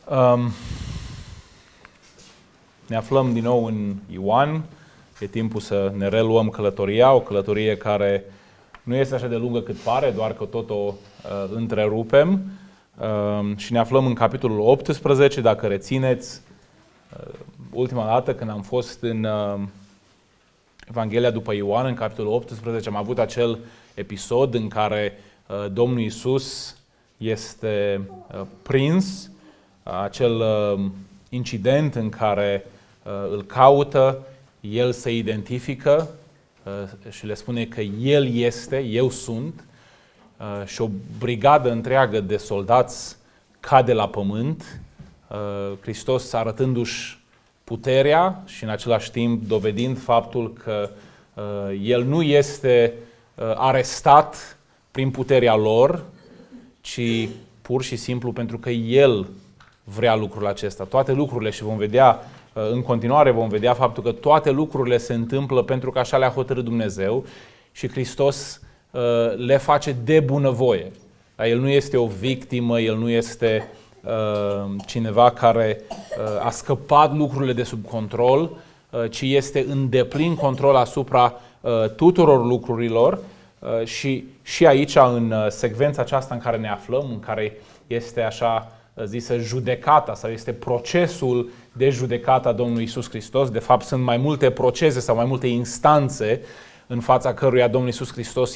Ne aflăm din nou în Ioan. E timpul să ne reluăm călătoria, o călătorie care nu este așa de lungă cât pare, doar că tot o întrerupem. Și ne aflăm în capitolul 18, dacă rețineți. Ultima dată când am fost în Evanghelia după Ioan, în capitolul 18, am avut acel episod în care Domnul Iisus este prins, acel incident în care îl caută, el se identifică și le spune că el este, eu sunt, și o brigadă întreagă de soldați cade la pământ, Hristos arătându-și puterea și în același timp dovedind faptul că el nu este arestat prin puterea lor, ci pur și simplu pentru că el vrea lucrul acesta. Toate lucrurile, și vom vedea în continuare, vom vedea faptul că toate lucrurile se întâmplă pentru că așa le-a hotărât Dumnezeu și Hristos le face de bunăvoie. El nu este o victimă, el nu este cineva care a scăpat lucrurile de sub control, ci este în deplin control asupra tuturor lucrurilor și aici, în secvența aceasta în care ne aflăm, în care este așa zisă judecata sau este procesul de judecată a Domnului Iisus Hristos. De fapt, sunt mai multe procese sau mai multe instanțe în fața căruia Domnul Iisus Hristos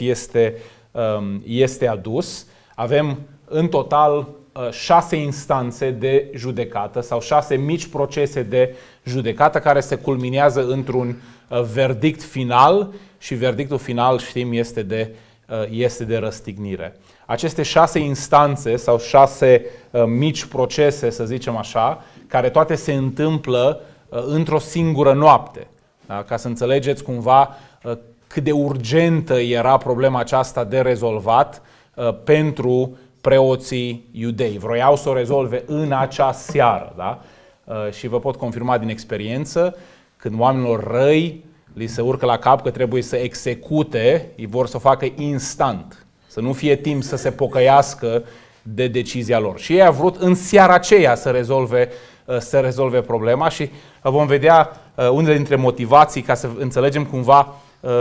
este adus. Avem în total 6 instanțe de judecată sau 6 mici procese de judecată care se culminează într-un verdict final și verdictul final, știm, este de răstignire. Aceste 6 instanțe sau 6 mici procese, să zicem așa, care toate se întâmplă într-o singură noapte. Da? Ca să înțelegeți cumva cât de urgentă era problema aceasta de rezolvat pentru preoții iudei. Vroiau să o rezolve în acea seară. Da? Și vă pot confirma din experiență, când oamenilor răi li se urcă la cap că trebuie să execute, ei vor să o facă instant. Să nu fie timp să se pocăiască de decizia lor. Și ei au vrut în seara aceea să rezolve problema și vom vedea unele dintre motivații ca să înțelegem cumva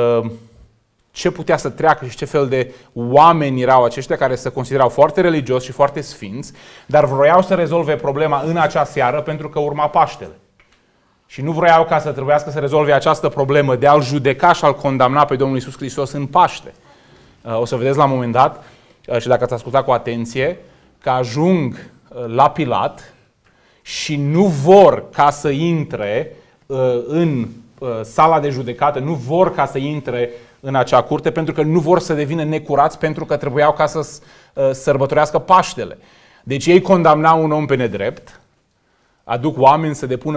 ce putea să treacă și ce fel de oameni erau aceștia care se considerau foarte religioși și foarte sfinți, dar vroiau să rezolve problema în acea seară pentru că urma Paștele. Și nu vroiau ca să trebuiască să rezolve această problemă de a-L judeca și a-L condamna pe Domnul Iisus Hristos în Paște. O să vedeți la un moment dat, și dacă ați ascultat cu atenție, că ajung la Pilat și nu vor ca să intre în sala de judecată, nu vor ca să intre în acea curte, pentru că nu vor să devină necurați, pentru că trebuiau ca să sărbătorească Paștele. Deci ei condamnau un om pe nedrept, aduc oameni să depună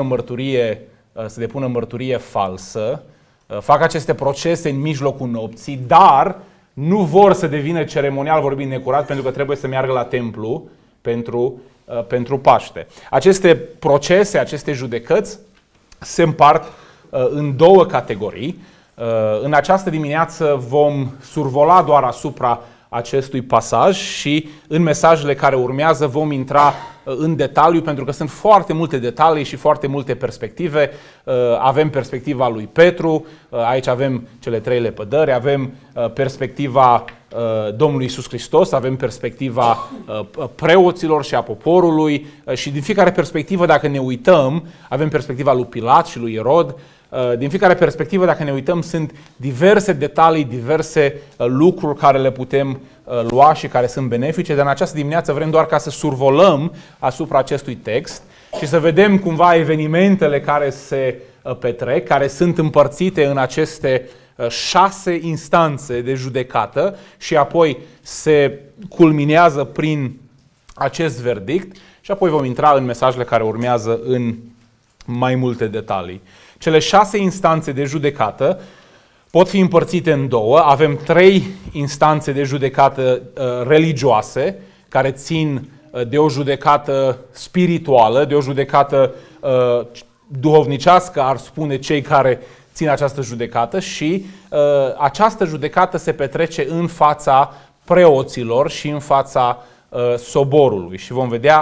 mărturie falsă, fac aceste procese în mijlocul nopții, dar nu vor să devină ceremonial vorbind necurat, pentru că trebuie să meargă la templu pentru Paște. Aceste procese, aceste judecăți se împart în 2 categorii. În această dimineață vom survola doar asupra acestui pasaj și în mesajele care urmează vom intra în detaliu, pentru că sunt foarte multe detalii și foarte multe perspective. Avem perspectiva lui Petru, aici avem cele 3 lepădări, avem perspectiva Domnului Iisus Hristos, avem perspectiva preoților și a poporului și din fiecare perspectivă, dacă ne uităm, avem perspectiva lui Pilat și lui Irod. Din fiecare perspectivă, dacă ne uităm, sunt diverse detalii, diverse lucruri care le putem lua și care sunt benefice, dar în această dimineață vrem doar ca să survolăm asupra acestui text și să vedem cumva evenimentele care se petrec, care sunt împărțite în aceste 6 instanțe de judecată și apoi se culminează prin acest verdict și apoi vom intra în mesajele care urmează în mai multe detalii. Cele 6 instanțe de judecată pot fi împărțite în 2. Avem 3 instanțe de judecată religioase, care țin de o judecată spirituală, de o judecată duhovnicească, ar spune cei care țin această judecată, și această judecată se petrece în fața preoților și în fața soborului. Și vom vedea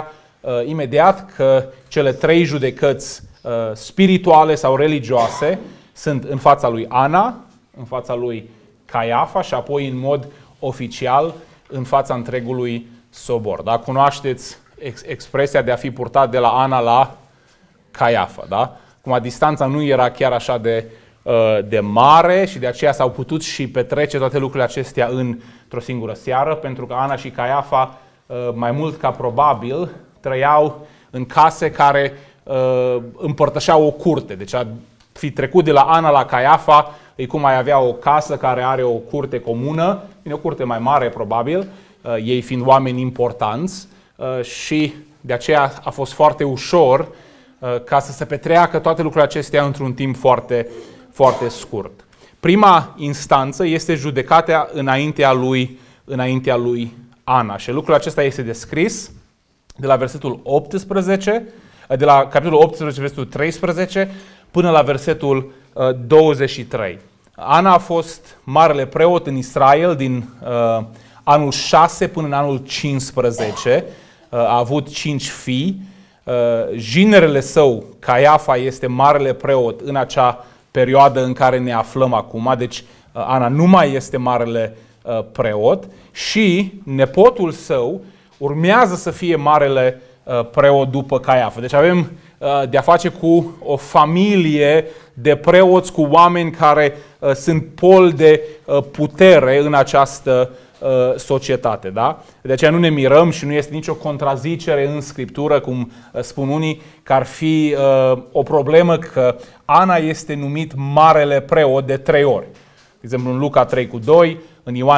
imediat că cele trei judecăți spirituale sau religioase sunt în fața lui Ana, în fața lui Caiafa și apoi în mod oficial în fața întregului sobor. Da? Cunoașteți expresia de a fi purtat de la Ana la Caiafa. Da? Acum, distanța nu era chiar așa de mare și de aceea s-au putut și petrece toate lucrurile acestea într-o singură seară, pentru că Ana și Caiafa, mai mult ca probabil, trăiau în case care împărtășeau o curte. Deci a fi trecut de la Ana la Caiafa e cum ai avea o casă care are o curte comună, o curte mai mare probabil, ei fiind oameni importanți, și de aceea a fost foarte ușor ca să se petreacă toate lucrurile acestea într-un timp foarte, foarte scurt. Prima instanță este judecata înaintea lui Ana și lucrul acesta este descris de la versetul 18, de la capitolul 18, versetul 13, până la versetul 23. Ana a fost marele preot în Israel din anul 6 până în anul 15. A avut 5 fii. Ginerele său, Caiafa, este marele preot în acea perioadă în care ne aflăm acum. Deci Ana nu mai este marele preot și nepotul său urmează să fie marele preot după Caiafa. Deci avem de-a face cu o familie de preoți, cu oameni care sunt pol de putere în această societate. Da? De aceea nu ne mirăm și nu este nicio contrazicere în Scriptură, cum spun unii, că ar fi o problemă că Ana este numit marele preot de 3 ori. De exemplu, în Luca 3:2, în Ioan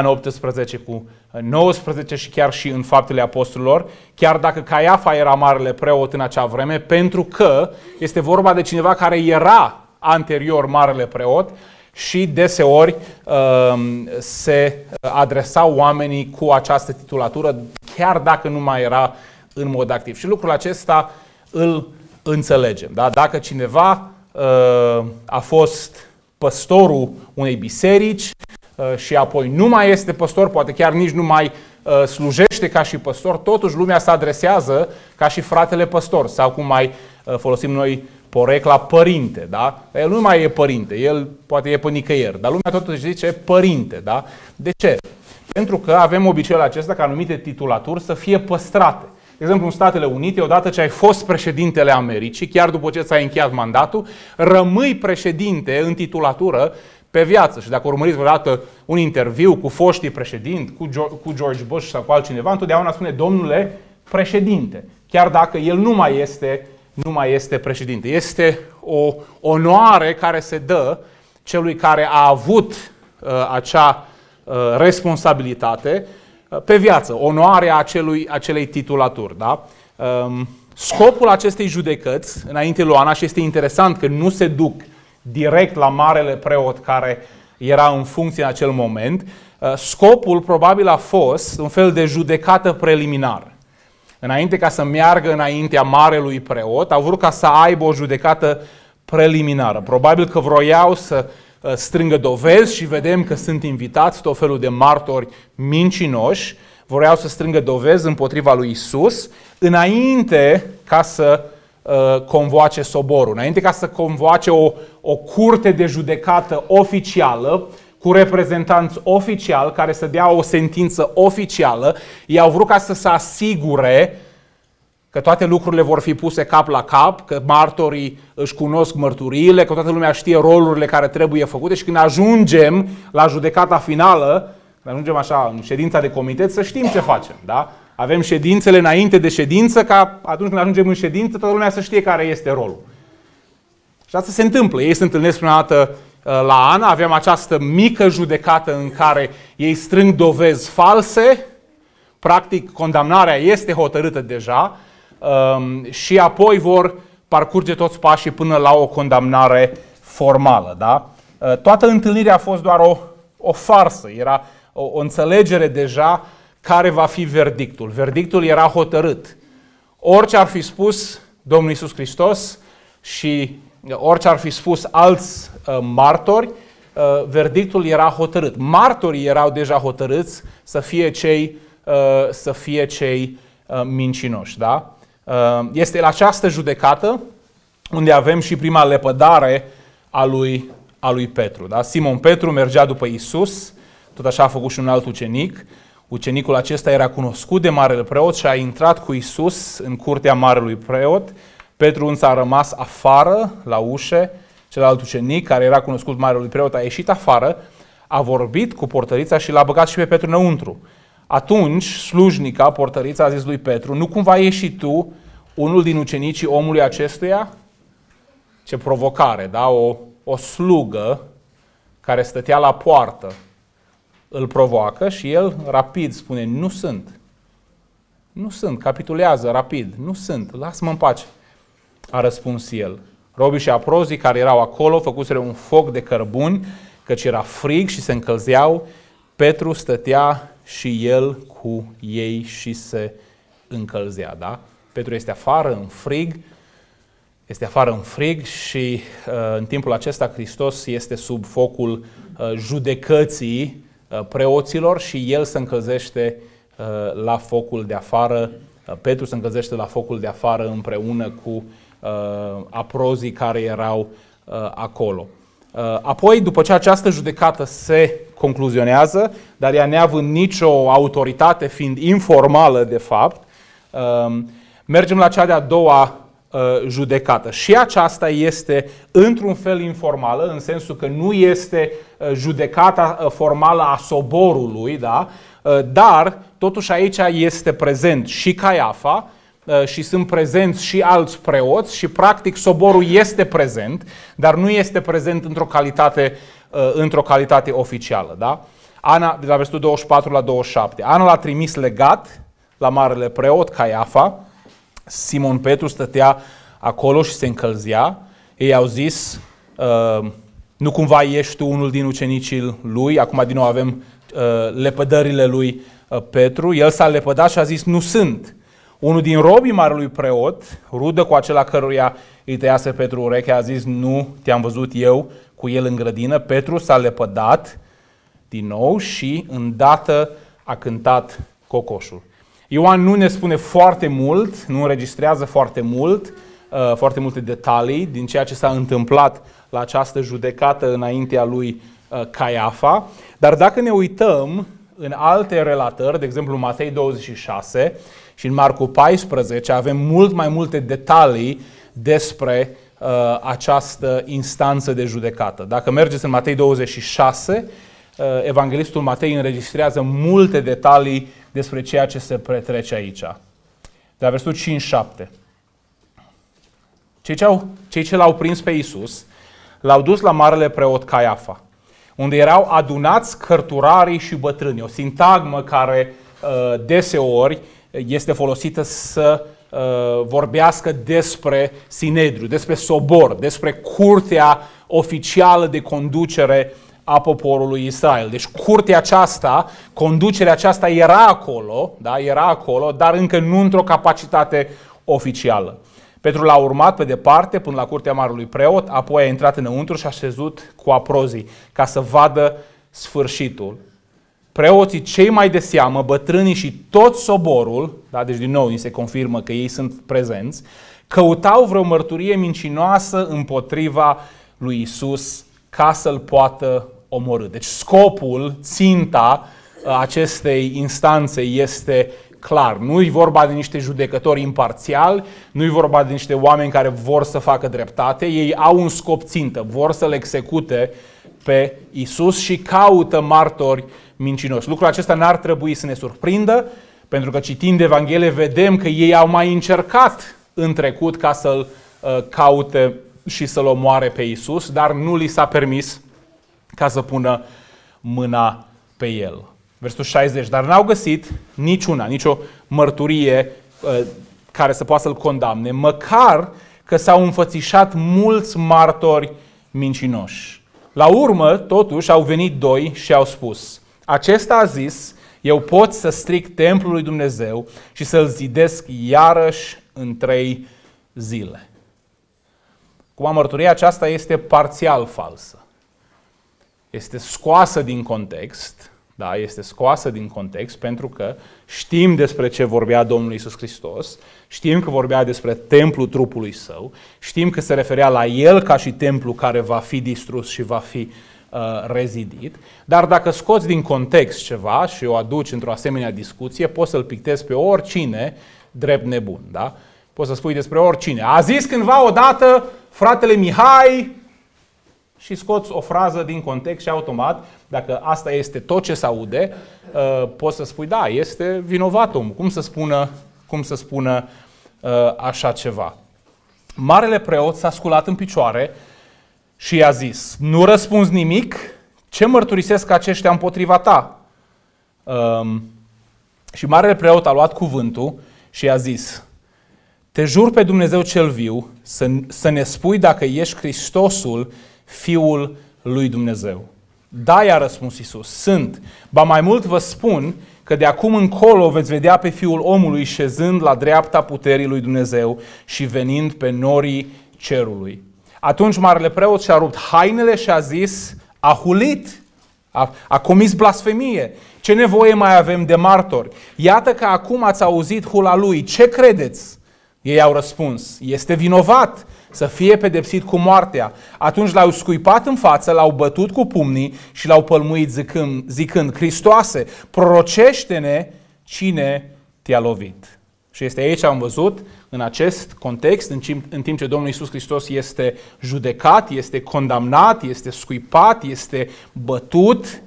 18:19 și chiar și în Faptele Apostolilor, chiar dacă Caiafa era marele preot în acea vreme, pentru că este vorba de cineva care era anterior marele preot și deseori se adresau oamenii cu această titulatură, chiar dacă nu mai era în mod activ. Și lucrul acesta îl înțelegem. Da? Dacă cineva a fost păstorul unei biserici și apoi nu mai este păstor, poate chiar nici nu mai slujește ca și păstor, totuși lumea se adresează ca și fratele păstor sau cum mai folosim noi porecla părinte. Da? El nu mai e părinte, el poate e pe nicăieri, dar lumea totuși zice părinte. Da? De ce? Pentru că avem obiceiul acesta ca anumite titulaturi să fie păstrate. De exemplu, în Statele Unite, odată ce ai fost președintele Americii, chiar după ce ți-ai încheiat mandatul, rămâi președinte în titulatură pe viață. Și dacă urmăriți vreodată un interviu cu foștii președinți, cu George Bush sau cu altcineva, întotdeauna spune domnule președinte, chiar dacă el nu mai este președinte. Este o onoare care se dă celui care a avut acea responsabilitate pe viață, onoarea acelei titulaturi. Da? Scopul acestei judecăți înainte lui Ana, și este interesant că nu se duc direct la marele preot care era în funcție în acel moment, scopul probabil a fost un fel de judecată preliminară. Înainte ca să meargă înaintea marelui preot, au vrut ca să aibă o judecată preliminară. Probabil că vroiau să strângă dovezi și vedem că sunt invitați tot felul de martori mincinoși, vreau să strângă dovezi împotriva lui Isus, înainte ca să convoace soborul, înainte ca să convoace o curte de judecată oficială, cu reprezentanți oficiali care să dea o sentință oficială. Ei au vrut ca să se asigure că toate lucrurile vor fi puse cap la cap, că martorii își cunosc mărturiile, că toată lumea știe rolurile care trebuie făcute și când ajungem la judecata finală, când ajungem așa în ședința de comitet, să știm ce facem. Da? Avem ședințele înainte de ședință, ca atunci când ajungem în ședință, toată lumea să știe care este rolul. Și asta se întâmplă. Ei se întâlnesc prima dată la Ana, avem această mică judecată în care ei strâng dovezi false, practic condamnarea este hotărâtă deja și apoi vor parcurge toți pașii până la o condamnare formală. Da? Toată întâlnirea a fost doar o farsă, era o înțelegere deja care va fi verdictul. Verdictul era hotărât. Orice ar fi spus Domnul Iisus Hristos și orice ar fi spus alți martori, verdictul era hotărât. Martorii erau deja hotărâți să fie cei mincinoși. Da? Este la această judecată unde avem și prima lepădare a lui Petru. Da? Simon Petru mergea după Iisus, tot așa a făcut și un alt ucenic. Ucenicul acesta era cunoscut de marele preot și a intrat cu Iisus în curtea marelui preot. Petru însă a rămas afară, la ușe. Celălalt ucenic, care era cunoscut marelui preot, a ieșit afară, a vorbit cu portărița și l-a băgat și pe Petru înăuntru. Atunci, slujnica, portărița, a zis lui Petru: nu cumva ești și tu unul din ucenicii omului acestuia? Ce provocare, da? O slugă care stătea la poartă îl provoacă și el rapid spune: nu sunt. Nu sunt, capitulează rapid. Nu sunt, lasă-mă în pace. A răspuns el. Robii și aprozii care erau acolo făcuseră un foc de cărbuni, căci era frig și se încălzeau. Petru stătea și el cu ei și se încălzea. Da? Petru este afară în frig și în timpul acesta Hristos este sub focul judecății preoților și el se încălzește la focul de afară. Petru se încălzește la focul de afară împreună cu aprozii care erau acolo. Apoi, după ce această judecată se concluzionează, dar ea neavând nicio autoritate, fiind informală de fapt, mergem la cea de-a doua judecată. Și aceasta este într-un fel informală, în sensul că nu este judecata formală a soborului, da? Dar totuși aici este prezent și Caiafa și sunt prezenți și alți preoți și practic soborul este prezent, dar nu este prezent într-o calitate oficială. Da? Ana, de la versetul 24 la 27, Ana l-a trimis legat la marele preot Caiafa. Simon Petru stătea acolo și se încălzea. Ei au zis: nu cumva ești tu unul din ucenicii lui? Acum din nou avem lepădările lui Petru. El s-a lepădat și a zis: nu sunt. Unul din robii marelui preot, rudă cu acela căruia îi tăiase Petru urechea, a zis: nu te-am văzut eu cu el în grădină. Petru s-a lepădat din nou și îndată a cântat cocoșul. Ioan nu ne spune foarte mult, nu înregistrează foarte multe detalii din ceea ce s-a întâmplat la această judecată înaintea lui Caiafa, dar dacă ne uităm în alte relatări, de exemplu în Matei 26 și în Marcu 14, avem mult mai multe detalii despre această instanță de judecată. Dacă mergeți în Matei 26, evanghelistul Matei înregistrează multe detalii despre ceea ce se petrece aici. De la versetul 5-7. Cei ce l-au prins pe Iisus l-au dus la marele preot Caiafa, unde erau adunați cărturarii și bătrânii. O sintagmă care deseori este folosită să vorbească despre Sinedriu, despre sobor, despre curtea oficială de conducere a poporului Israel. Deci curtea aceasta, conducerea aceasta era acolo, da? Era acolo, dar încă nu într-o capacitate oficială. Petru l-a urmat pe departe până la curtea marelui preot, apoi a intrat înăuntru și a șezut cu aprozii ca să vadă sfârșitul. Preoții cei mai de seamă, bătrânii și tot soborul, da? Deci din nou ni se confirmă că ei sunt prezenți, căutau vreo mărturie mincinoasă împotriva lui Iisus ca să-l poată omorî. Deci scopul, ținta acestei instanțe este clar. Nu-i vorba de niște judecători imparțiali, nu-i vorba de niște oameni care vor să facă dreptate, ei au un scop țintă, vor să-l execute pe Iisus și caută martori mincinoși. Lucrul acesta n-ar trebui să ne surprindă, pentru că citind Evanghelie vedem că ei au mai încercat în trecut ca să-l caute și să-l omoare pe Iisus, dar nu li s-a permis ca să pună mâna pe el. Versetul 60. Dar n-au găsit nicio mărturie care să poată să-l condamne, măcar că s-au înfățișat mulți martori mincinoși. La urmă, totuși, au venit doi și au spus: acesta a zis: eu pot să stric templul lui Dumnezeu și să-l zidesc iarăși în 3 zile. Cum mărturia aceasta este parțial falsă. Este scoasă din context, Da? Este scoasă din context pentru că știm despre ce vorbea Domnul Iisus Hristos, știm că vorbea despre templul trupului său, știm că se referea la el ca și templu care va fi distrus și va fi rezidit, dar dacă scoți din context ceva și o aduci într-o asemenea discuție, poți să-l pictezi pe oricine drept nebun. Da? Poți să spui despre oricine. A zis cândva odată fratele Mihai și scoți o frază din context și automat, dacă asta este tot ce se aude, poți să spui, da, este vinovat omul. Cum să spună așa ceva? Marele preot s-a sculat în picioare și i-a zis, nu răspunzi nimic? Ce mărturisesc aceștia împotriva ta? Și marele preot a luat cuvântul și i-a zis, te jur pe Dumnezeu cel viu să ne spui dacă ești Hristosul, Fiul lui Dumnezeu. Da, i-a răspuns Iisus, sunt. Ba mai mult vă spun că de acum încolo veți vedea pe Fiul omului șezând la dreapta puterii lui Dumnezeu și venind pe norii cerului. Atunci marele preot și-a rupt hainele și a zis, a hulit, a comis blasfemie. Ce nevoie mai avem de martori? Iată că acum ați auzit hula lui. Ce credeți? Ei au răspuns, este vinovat să fie pedepsit cu moartea. Atunci l-au scuipat în față, l-au bătut cu pumnii și l-au pălmuit zicând, Hristoase, prorocește-ne cine te-a lovit. Și este aici, am văzut, în acest context, în timp ce Domnul Iisus Hristos este judecat, este condamnat, este scuipat, este bătut,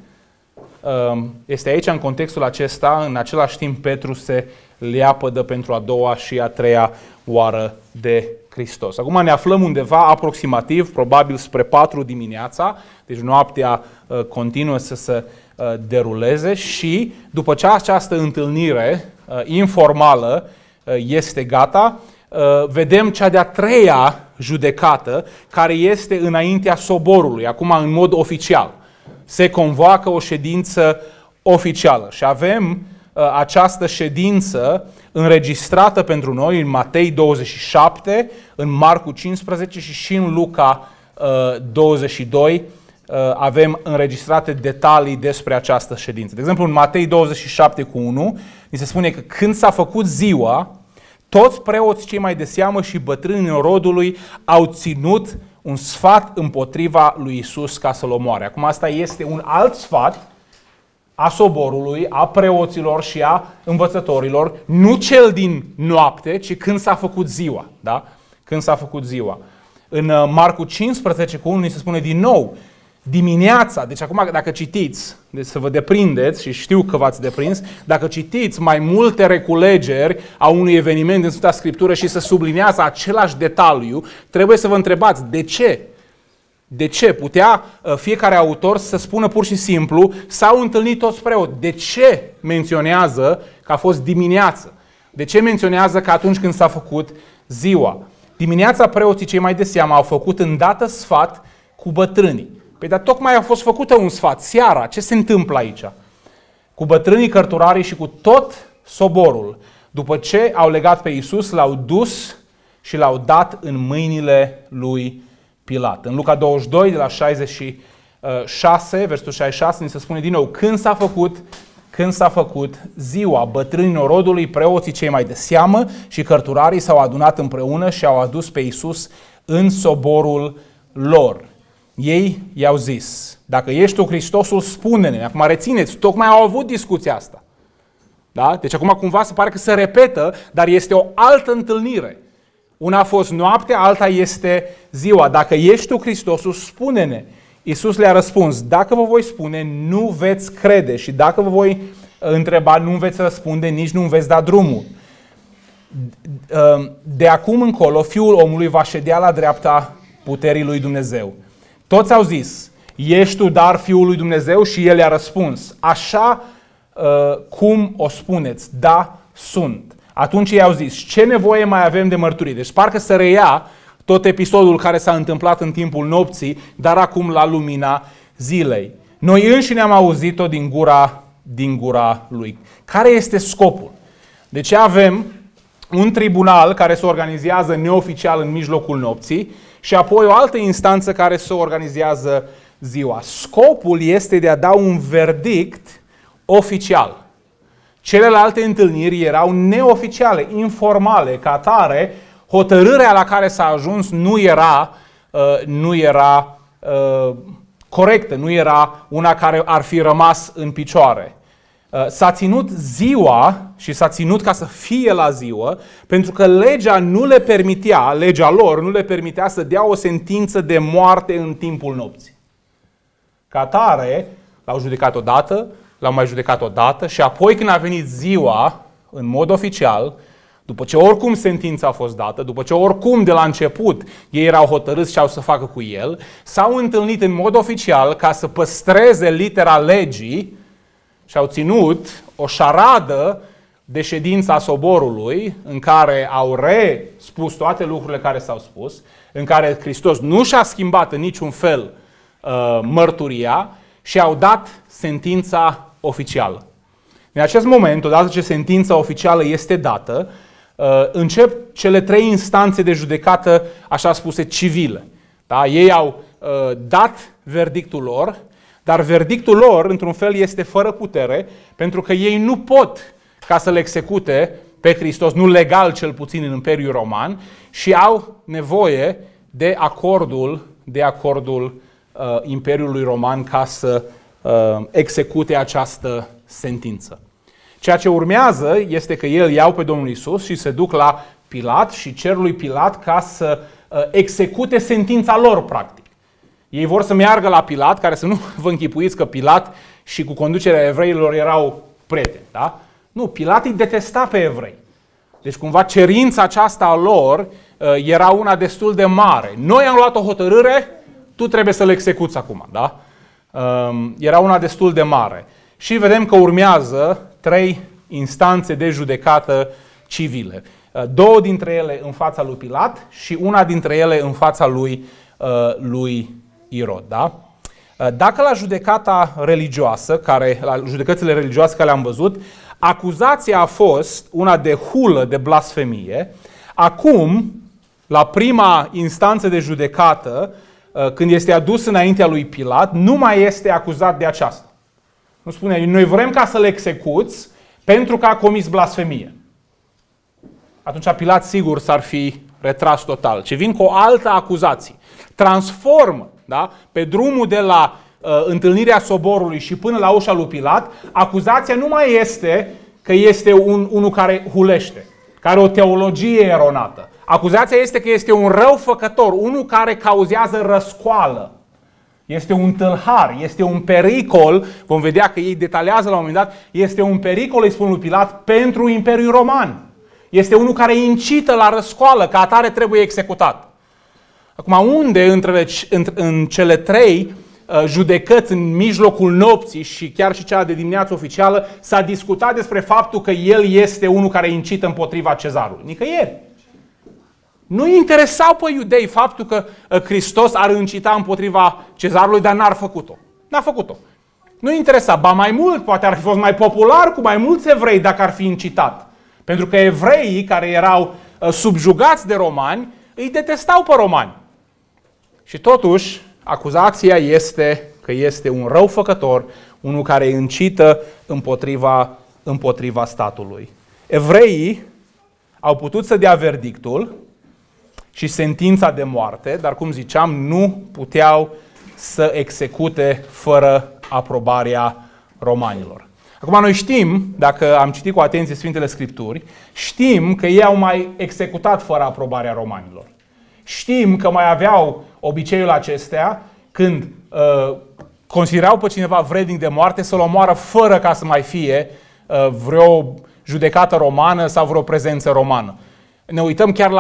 este aici, în contextul acesta, în același timp Petru se leapădă pentru a doua și a treia oară de Hristos. Acum ne aflăm undeva aproximativ, probabil spre 4 dimineața, deci noaptea continuă să se deruleze și după ce această întâlnire informală este gata, vedem cea de-a treia judecată care este înaintea soborului, acum în mod oficial. Se convoacă o ședință oficială și avem această ședință înregistrată pentru noi în Matei 27, în Marcu 15 și în Luca 22 avem înregistrate detalii despre această ședință. De exemplu, în Matei 27 cu 1 ni se spune că când s-a făcut ziua, toți preoții cei mai de seamă și bătrânii norodului au ținut un sfat împotriva lui Isus ca să-l omoare. Acum asta este un alt sfat a soborului, a preoților și a învățătorilor, nu cel din noapte, ci când s-a făcut ziua. Da? Când s-a făcut ziua. În Marcu 15 cu 1 ni se spune din nou, dimineața, deci acum dacă citiți, deci să vă deprindeți și știu că v-ați deprins, dacă citiți mai multe reculegeri a unui eveniment din Sfânta Scriptură și să subliniază același detaliu, trebuie să vă întrebați de ce? De ce? Putea fiecare autor să spună pur și simplu s-au întâlnit toți preoți. De ce menționează că a fost dimineață? De ce menționează că atunci când s-a făcut ziua? Dimineața preoții cei mai de seamă au făcut îndată sfat cu bătrânii. Păi dar tocmai a fost făcută un sfat seara. Ce se întâmplă aici? Cu bătrânii, cărturarii și cu tot soborul. După ce au legat pe Iisus, l-au dus și l-au dat în mâinile lui Pilat. În Luca 22, de la 66, versetul 66, ni se spune din nou, când s-a făcut ziua, bătrânii norodului, preoții cei mai de seamă și cărturarii s-au adunat împreună și au adus pe Iisus în soborul lor. Ei i-au zis, dacă ești tu Hristosul, spune-ne. Acum rețineți, tocmai au avut discuția asta. Da? Deci acum cumva se pare că se repetă, dar este o altă întâlnire. Una a fost noaptea, alta este ziua. Dacă ești tu Hristosul, spune-ne. Iisus le-a răspuns, dacă vă voi spune, nu veți crede și dacă vă voi întreba, nu veți răspunde, nici nu veți da drumul. De acum încolo, Fiul omului va ședea la dreapta puterii lui Dumnezeu. Toți au zis, ești tu dar Fiul lui Dumnezeu? Și el le-a răspuns, așa cum o spuneți, da, sunt. Atunci ei au zis, ce nevoie mai avem de mărturii? Deci parcă se reia tot episodul care s-a întâmplat în timpul nopții, dar acum la lumina zilei. Noi înșine am auzit-o din gura lui. Care este scopul? De ce avem un tribunal care se organizează neoficial în mijlocul nopții și apoi o altă instanță care se organizează ziua? Scopul este de a da un verdict, oficial. Celelalte întâlniri erau neoficiale, informale, ca atare, hotărârea la care s-a ajuns nu era corectă, nu era una care ar fi rămas în picioare. S-a ținut ziua și s-a ținut ca să fie la ziua, pentru că legea lor nu le permitea să dea o sentință de moarte în timpul nopții. Ca atare, l-au judecat odată, l-au mai judecat odată și apoi când a venit ziua, în mod oficial, după ce oricum sentința a fost dată, după ce oricum de la început ei erau hotărâți ce au să facă cu el, s-au întâlnit în mod oficial ca să păstreze litera legii și au ținut o șaradă de ședința soborului în care au spus toate lucrurile care s-au spus, în care Hristos nu și-a schimbat în niciun fel mărturia și au dat sentința oficială. În acest moment, odată ce sentința oficială este dată, încep cele 3 instanțe de judecată, așa spuse, civile. Da? Ei au dat verdictul lor, dar verdictul lor, într-un fel, este fără putere, pentru că ei nu pot ca să-L execute pe Hristos, nu legal cel puțin în Imperiul Roman, și au nevoie de acordul Imperiului Roman ca să execute această sentință. Ceea ce urmează este că ei iau pe Domnul Iisus și se duc la Pilat și cer lui Pilat ca să execute sentința lor, practic. Ei vor să meargă la Pilat, care să nu vă închipuiți că Pilat și cu conducerea evreilor erau prieteni. Da? Nu, Pilat îi detesta pe evrei. Deci cumva cerința aceasta a lor era una destul de mare. Noi am luat o hotărâre, tu trebuie să-l execuți acum. Da? Era una destul de mare. Și vedem că urmează 3 instanțe de judecată civile. 2 dintre ele în fața lui Pilat și una dintre ele în fața lui Irod. Da? Dacă la judecata religioasă, la judecățile religioase care le-am văzut, acuzația a fost una de hulă, de blasfemie, acum, la prima instanță de judecată, când este adus înaintea lui Pilat, nu mai este acuzat de aceasta. Nu spune, noi vrem ca să-l execuți pentru că a comis blasfemie. Atunci Pilat sigur s-ar fi retras total. Ce vin cu o altă acuzație. Transformă, da? Pe drumul de la întâlnirea soborului și până la ușa lui Pilat, acuzația nu mai este că este unul care hulește, care are o teologie eronată. Acuzația este că este un răufăcător, unul care cauzează răscoală. Este un tâlhar, este un pericol, vom vedea că ei detaliază la un moment dat, este un pericol, îi spun lui Pilat, pentru Imperiul Roman. Este unul care incită la răscoală, ca atare trebuie executat. Acum, unde în cele 3 judecăți în mijlocul nopții și chiar și cea de dimineață oficială s-a discutat despre faptul că el este unul care incită împotriva cezarului? Nicăieri. Nu interesau pe iudei faptul că Hristos ar incita împotriva cezarului, dar n-ar făcut-o. N-a făcut-o. Nu interesa. Ba mai mult, poate ar fi fost mai popular cu mai mulți evrei dacă ar fi incitat. Pentru că evreii care erau subjugați de romani îi detestau pe romani. Și totuși, acuzația este că este un răufăcător, unul care incită împotriva statului. Evreii au putut să dea verdictul și sentința de moarte, dar cum ziceam, nu puteau să execute fără aprobarea romanilor. Acum noi știm, dacă am citit cu atenție Sfintele Scripturi, știm că ei au mai executat fără aprobarea romanilor. Știm că mai aveau obiceiul acestea când considerau pe cineva vrednic de moarte să-l omoară fără ca să mai fie vreo judecată romană sau vreo prezență romană. Ne uităm chiar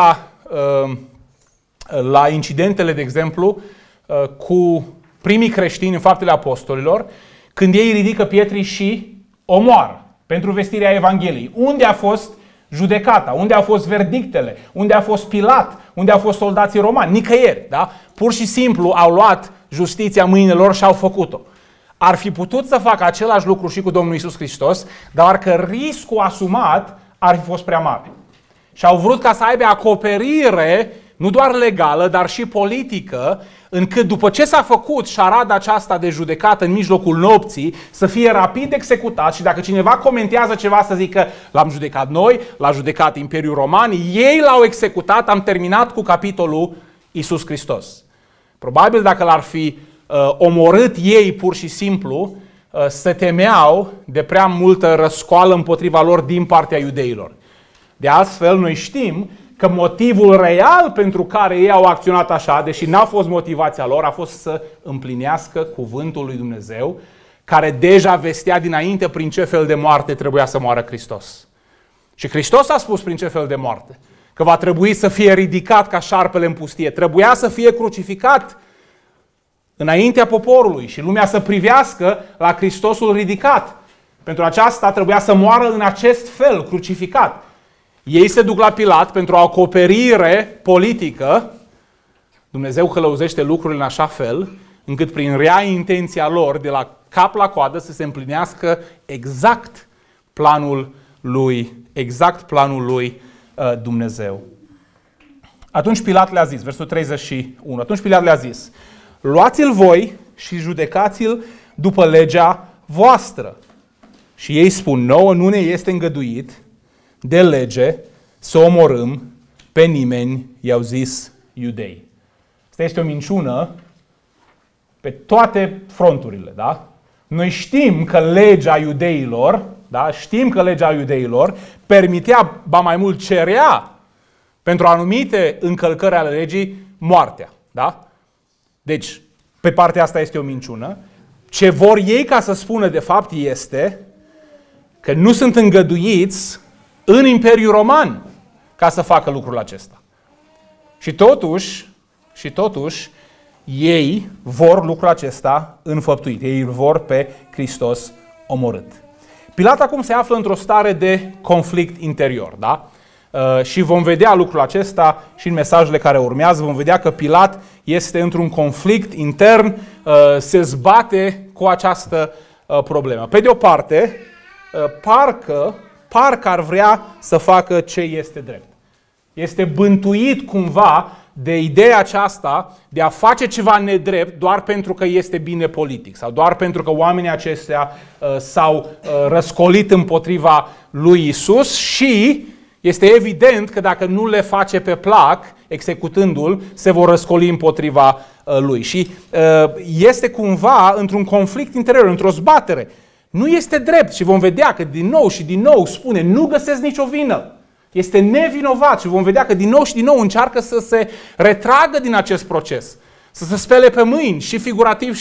la incidentele, de exemplu, cu primii creștini în Faptele Apostolilor, când ei ridică pietri și omoară pentru vestirea Evangheliei. Unde a fost judecata? Unde au fost verdictele? Unde a fost Pilat? Unde au fost soldații romani? Nicăieri. Da? Pur și simplu au luat justiția în mâinile lor și au făcut-o. Ar fi putut să facă același lucru și cu Domnul Iisus Hristos, dar că riscul asumat ar fi fost prea mare. Și au vrut ca să aibă acoperire nu doar legală, dar și politică, încât după ce s-a făcut șarada aceasta de judecată în mijlocul nopții, să fie rapid executat și dacă cineva comentează ceva să zică l-am judecat noi, l-a judecat Imperiul Roman, ei l-au executat, am terminat cu capitolul Iisus Hristos. Probabil dacă l-ar fi omorât ei pur și simplu, se temeau de prea multă răscoală împotriva lor din partea iudeilor. De altfel, noi știm că motivul real pentru care ei au acționat așa, deși n-a fost motivația lor, a fost să împlinească cuvântul lui Dumnezeu, care deja vestea dinainte prin ce fel de moarte trebuia să moară Hristos. Și Hristos a spus prin ce fel de moarte. Că va trebui să fie ridicat ca șarpele în pustie. Trebuia să fie crucificat înaintea poporului și lumea să privească la Hristosul ridicat. Pentru aceasta trebuia să moară în acest fel, crucificat. Ei se duc la Pilat pentru o acoperire politică. Dumnezeu călăuzește lucrurile în așa fel, încât prin rea intenția lor, de la cap la coadă, să se împlinească exact planul lui Dumnezeu. Atunci Pilat le-a zis, versul 31, atunci Pilat le-a zis: luați-l voi și judecați-l după legea voastră. Și ei spun: nouă nu ne este îngăduit de lege să omorâm pe nimeni, i-au zis iudei. Asta este o minciună pe toate fronturile, da? Noi știm că legea iudeilor, da? Știm că legea iudeilor permitea, ba mai mult cerea, pentru anumite încălcări ale legii, moartea, da? Deci, pe partea asta este o minciună. Ce vor ei ca să spună de fapt este că nu sunt îngăduiți în Imperiul Roman ca să facă lucrul acesta. Și totuși, ei vor lucrul acesta înfăptuit. Ei îl vor pe Hristos omorât. Pilat acum se află într-o stare de conflict interior, da? Și vom vedea lucrul acesta și în mesajele care urmează. Vom vedea că Pilat este într-un conflict intern, se zbate cu această problemă. Pe de o parte, parcă ar vrea să facă ce este drept. Este bântuit cumva de ideea aceasta de a face ceva nedrept doar pentru că este bine politic sau doar pentru că oamenii aceștia s-au răscolit împotriva lui Isus și este evident că dacă nu le face pe plac, executându-l, se vor răscoli împotriva lui. Și este cumva într-un conflict interior, într-o zbatere. Nu este drept și vom vedea că din nou și din nou spune: nu găsesc nicio vină. Este nevinovat și vom vedea că din nou și din nou încearcă să se retragă din acest proces. Să se spele pe mâini și figurativ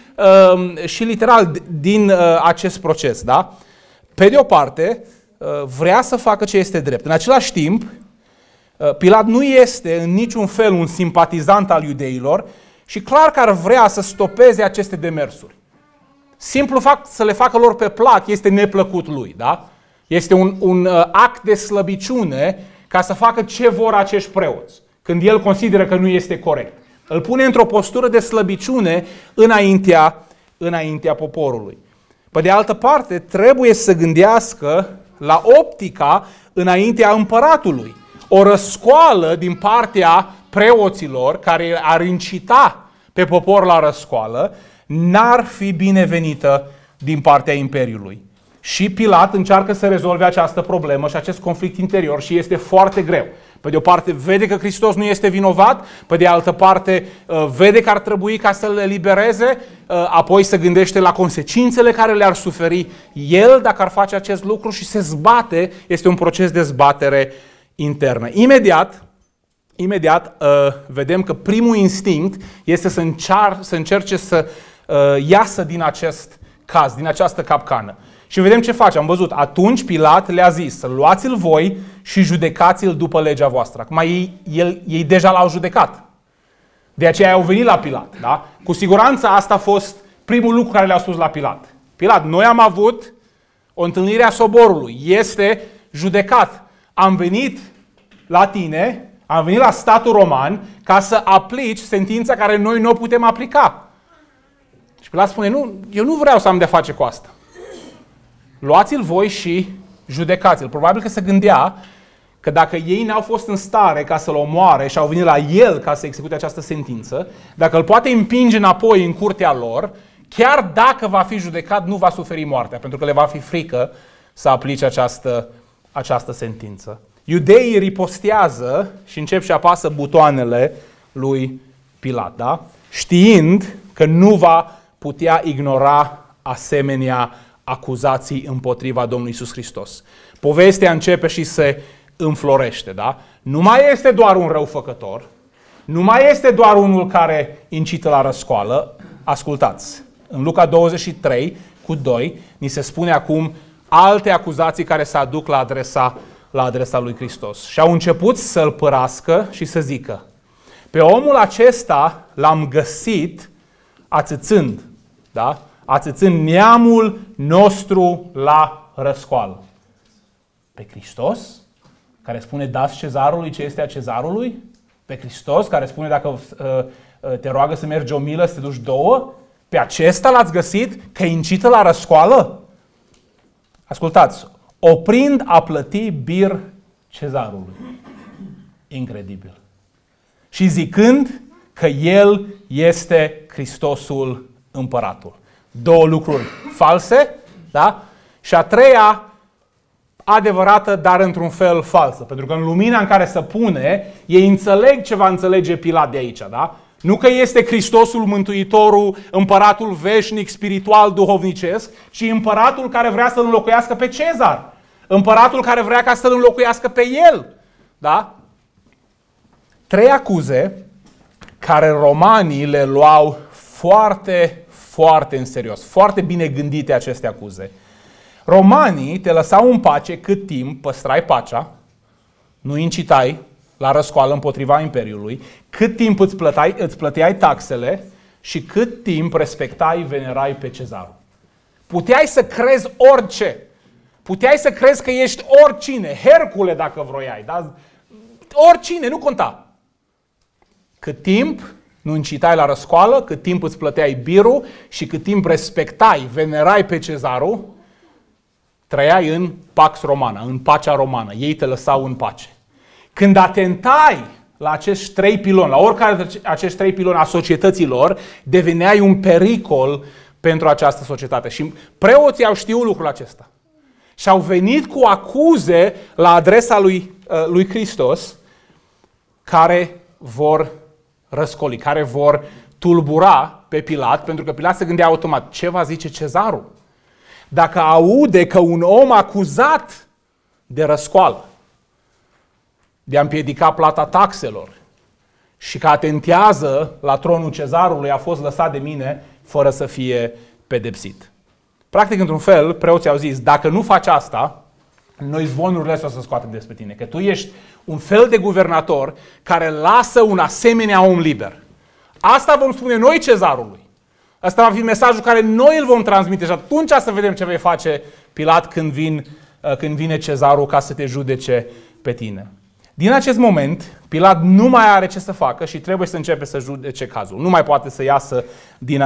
și literal din acest proces. Da? Pe de o parte, vrea să facă ce este drept. În același timp, Pilat nu este în niciun fel un simpatizant al iudeilor și clar că ar vrea să stopeze aceste demersuri. Simplu fapt să le facă lor pe plac este neplăcut lui, da? Este un act de slăbiciune ca să facă ce vor acești preoți, când el consideră că nu este corect. Îl pune într-o postură de slăbiciune înaintea poporului. Pe de altă parte, trebuie să gândească la optica înaintea împăratului. O răscoală din partea preoților care ar incita pe popor la răscoală n-ar fi binevenită din partea Imperiului. Și Pilat încearcă să rezolve această problemă și acest conflict interior și este foarte greu. Pe de o parte vede că Hristos nu este vinovat, pe de altă parte vede că ar trebui ca să le elibereze, apoi se gândește la consecințele care le-ar suferi el dacă ar face acest lucru și se zbate, este un proces de zbatere internă. Imediat vedem că primul instinct este să încerce să iasă din acest caz, din această capcană. Și vedem ce face. Am văzut. Atunci Pilat le-a zis: luați-l voi și judecați-l după legea voastră. Acum ei deja l-au judecat. De aceea au venit la Pilat. Da? Cu siguranță asta a fost primul lucru care le-au spus la Pilat. Pilat, noi am avut o întâlnire a soborului. Este judecat. Am venit la tine, am venit la statul roman ca să aplici sentința care noi nu o putem aplica. Și Pilat spune: nu, eu nu vreau să am de-a face cu asta. Luați-l voi și judecați-l. Probabil că se gândea că dacă ei n-au fost în stare ca să-l omoare și au venit la el ca să execute această sentință, dacă îl poate împinge înapoi în curtea lor, chiar dacă va fi judecat, nu va suferi moartea, pentru că le va fi frică să aplice această sentință. Iudeii ripostează și încep și apasă butoanele lui Pilat, da? Știind că nu va putea ignora asemenea acuzații împotriva Domnului Iisus Hristos. Povestea începe și se înflorește, da? Nu mai este doar un răufăcător, nu mai este doar unul care incită la răscoală. Ascultați, în Luca 23:2 ni se spune acum alte acuzații care se aduc la adresa lui Hristos. Și au început să-l părască și să zică: pe omul acesta l-am găsit ațățând, da? Ațățând neamul nostru la răscoală. Pe Hristos, care spune dați cezarului ce este a cezarului? Pe Hristos, care spune dacă te roagă să mergi o milă, să te duci două? Pe acesta l-ați găsit că incită la răscoală? Ascultați, oprind a plăti bir cezarului. Incredibil. Și zicând că el este Hristosul împăratul. Două lucruri false, da? Și a treia adevărată, dar într-un fel falsă. Pentru că în lumina în care se pune, ei înțeleg ce va înțelege Pilat de aici, da? Nu că este Hristosul Mântuitorul, împăratul veșnic, spiritual, duhovnicesc, ci împăratul care vrea să-l înlocuiască pe Cezar. Împăratul care vrea ca să-l înlocuiască pe el. Da? Trei acuze care romanii le luau foarte, foarte în serios. Foarte bine gândite aceste acuze. Romanii te lăsau în pace cât timp păstrai pacea, nu incitai la răscoală împotriva Imperiului, cât timp îți plăteai taxele și cât timp respectai, venerai pe cezarul. Puteai să crezi orice. Puteai să crezi că ești oricine, Hercule dacă vroiai, da? Oricine, nu conta. Cât timp nu incitai la răscoală, cât timp îți plăteai birul și cât timp respectai, venerai pe cezarul, trăiai în Pax Romana, în pacea romană. Ei te lăsau în pace. Când atentai la acești trei piloni, la oricare dintre acești trei piloni a societăților, deveneai un pericol pentru această societate. Și preoții au știut lucrul acesta. Și au venit cu acuze la adresa lui Hristos care vor răscoli, care vor tulbura pe Pilat, pentru că Pilat se gândea automat, ce va zice cezarul? Dacă aude că un om acuzat de răscoală, de a împiedica plata taxelor și că atentează la tronul cezarului, a fost lăsat de mine fără să fie pedepsit. Practic, într-un fel, preoții au zis, dacă nu faci asta, noi zvonurile o să scoatem despre tine, că tu ești un fel de guvernator care lasă un asemenea om liber. Asta vom spune noi cezarului. Asta va fi mesajul care noi îl vom transmite și atunci să vedem ce vei face, Pilat, când vine cezarul ca să te judece pe tine. Din acest moment, Pilat nu mai are ce să facă și trebuie să începe să judece cazul. Nu mai poate să iasă din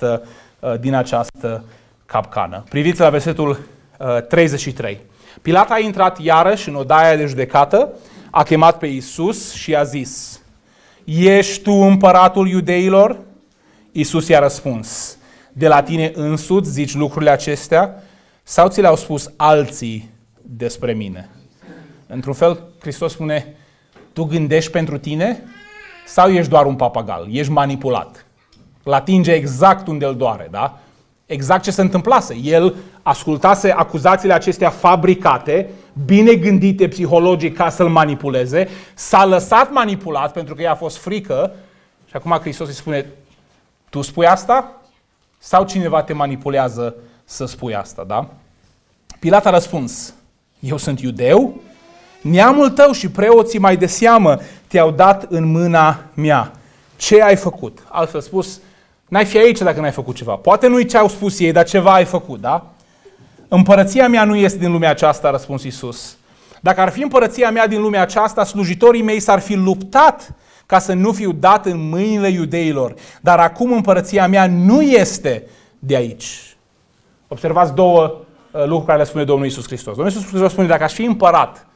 această capcană. Priviți la versetul 33. Pilat a intrat iarăși în odaia de judecată, a chemat pe Iisus și a zis: ești tu împăratul iudeilor? Iisus i-a răspuns: de la tine însuți zici lucrurile acestea sau ți le-au spus alții despre mine? Într-un fel, Hristos spune, tu gândești pentru tine sau ești doar un papagal? Ești manipulat. Îl atinge exact unde îl doare, da? Exact ce se întâmplase. El ascultase acuzațiile acestea fabricate, bine gândite psihologic ca să-l manipuleze, s-a lăsat manipulat pentru că i-a fost frică și acum Hristos îi spune, tu spui asta sau cineva te manipulează să spui asta, da? Pilat a răspuns, eu sunt iudeu, neamul tău și preoții mai de seamă te-au dat în mâna mea. Ce ai făcut? Altfel spus, n-ai fi aici dacă n-ai făcut ceva. Poate nu-i ce au spus ei, dar ceva ai făcut, da? Împărăția mea nu este din lumea aceasta, a răspuns Iisus. Dacă ar fi împărăția mea din lumea aceasta, slujitorii mei s-ar fi luptat ca să nu fiu dat în mâinile iudeilor. Dar acum împărăția mea nu este de aici. Observați două lucruri care le spune Domnul Iisus Hristos. Domnul Iisus Hristos spune, dacă aș fi împărat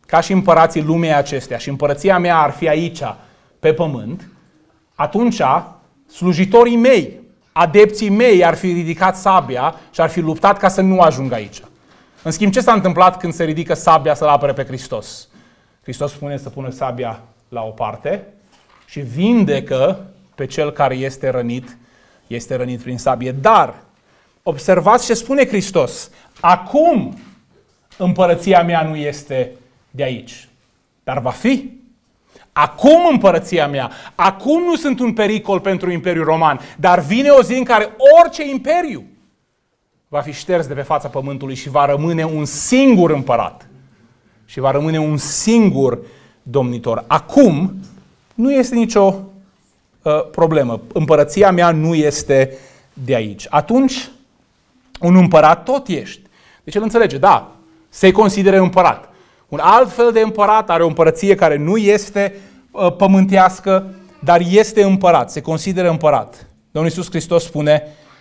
ca și împărații lumii acestea, și împărăția mea ar fi aici, pe pământ, atunci slujitorii mei, adepții mei ar fi ridicat sabia și ar fi luptat ca să nu ajungă aici. În schimb, ce s-a întâmplat când se ridică sabia să-L apere pe Hristos? Hristos spune să pună sabia la o parte și vindecă pe cel care este rănit prin sabie. Dar, observați ce spune Hristos. Acum împărăția mea nu este de aici, dar va fi. Acum împărăția mea, acum nu sunt un pericol pentru Imperiul Roman, dar vine o zi în care orice imperiu va fi șters de pe fața pământului și va rămâne un singur împărat. Și va rămâne un singur domnitor. Acum nu este nicio problemă. Împărăția mea nu este de aici. Atunci, un împărat tot ești. Deci el înțelege, da, se consideră împărat. Un alt fel de împărat are o împărăție care nu este pământească, dar este împărat, se consideră împărat. Domnul Iisus Hristos spune,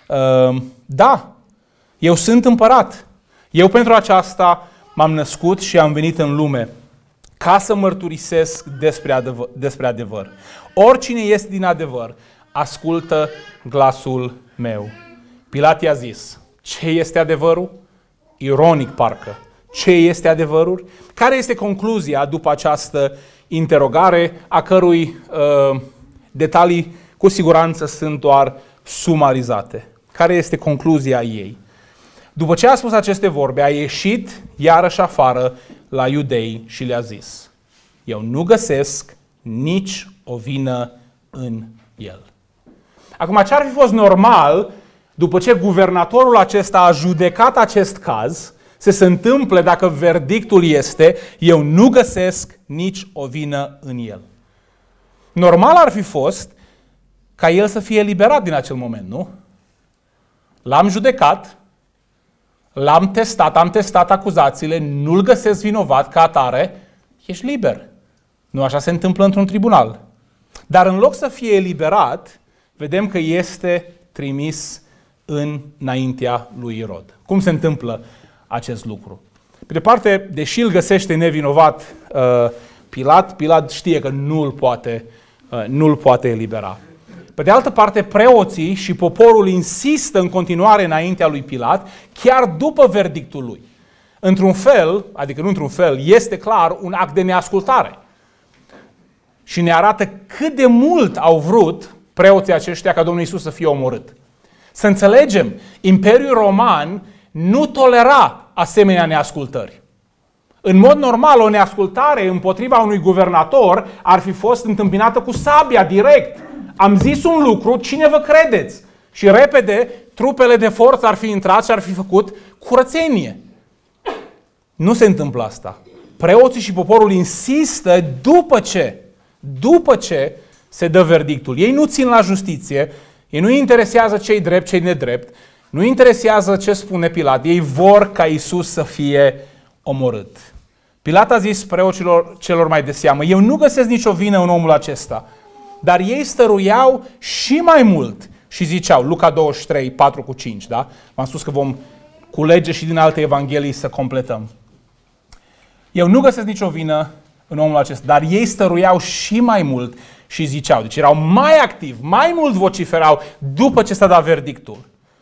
da, eu sunt împărat. Eu pentru aceasta m-am născut și am venit în lume ca să mărturisesc despre adevăr. Oricine este din adevăr, ascultă glasul meu. Pilat i-a zis, ce este adevărul? Ironic parcă. Ce este adevărul? Care este concluzia după această interogare, a cărui detalii cu siguranță sunt doar sumarizate? Care este concluzia ei? După ce a spus aceste vorbe, a ieșit iarăși afară la iudei și le-a zis, eu nu găsesc nici o vină în el. Acum, ce ar fi fost normal, după ce guvernatorul acesta a judecat acest caz, se întâmple dacă verdictul este, eu nu găsesc nici o vină în el. Normal ar fi fost ca el să fie eliberat din acel moment, nu? L-am judecat, l-am testat, am testat acuzațiile, nu-l găsesc vinovat ca atare, ești liber. Nu așa se întâmplă într-un tribunal. Dar în loc să fie eliberat, vedem că este trimis înaintea lui Irod. Cum se întâmplă acest lucru? Pe de parte, deși îl găsește nevinovat Pilat știe că nu-l poate elibera. Pe de altă parte, preoții și poporul insistă în continuare înaintea lui Pilat, chiar după verdictul lui. Într-un fel, adică nu într-un fel, este clar un act de neascultare. Și ne arată cât de mult au vrut preoții aceștia ca Domnul Iisus să fie omorât. Să înțelegem, Imperiul Roman nu tolera asemenea neascultări. În mod normal, o neascultare împotriva unui guvernator ar fi fost întâmpinată cu sabia, direct. Am zis un lucru, cine vă credeți? Și repede, trupele de forță ar fi intrat și ar fi făcut curățenie. Nu se întâmplă asta. Preoții și poporul insistă după ce se dă verdictul. Ei nu țin la justiție, ei nu interesează ce-i drept, ce-i nedrept, nu interesează ce spune Pilat, ei vor ca Iisus să fie omorât. Pilat a zis preoților celor mai de seamă, eu nu găsesc nicio vină în omul acesta, dar ei stăruiau și mai mult și ziceau, Luca 23, 4-5, da? V-am spus că vom culege și din alte evanghelii să completăm. Eu nu găsesc nicio vină în omul acesta, dar ei stăruiau și mai mult și ziceau, deci erau mai activi, mai mult vociferau după ce s-a dat verdictul.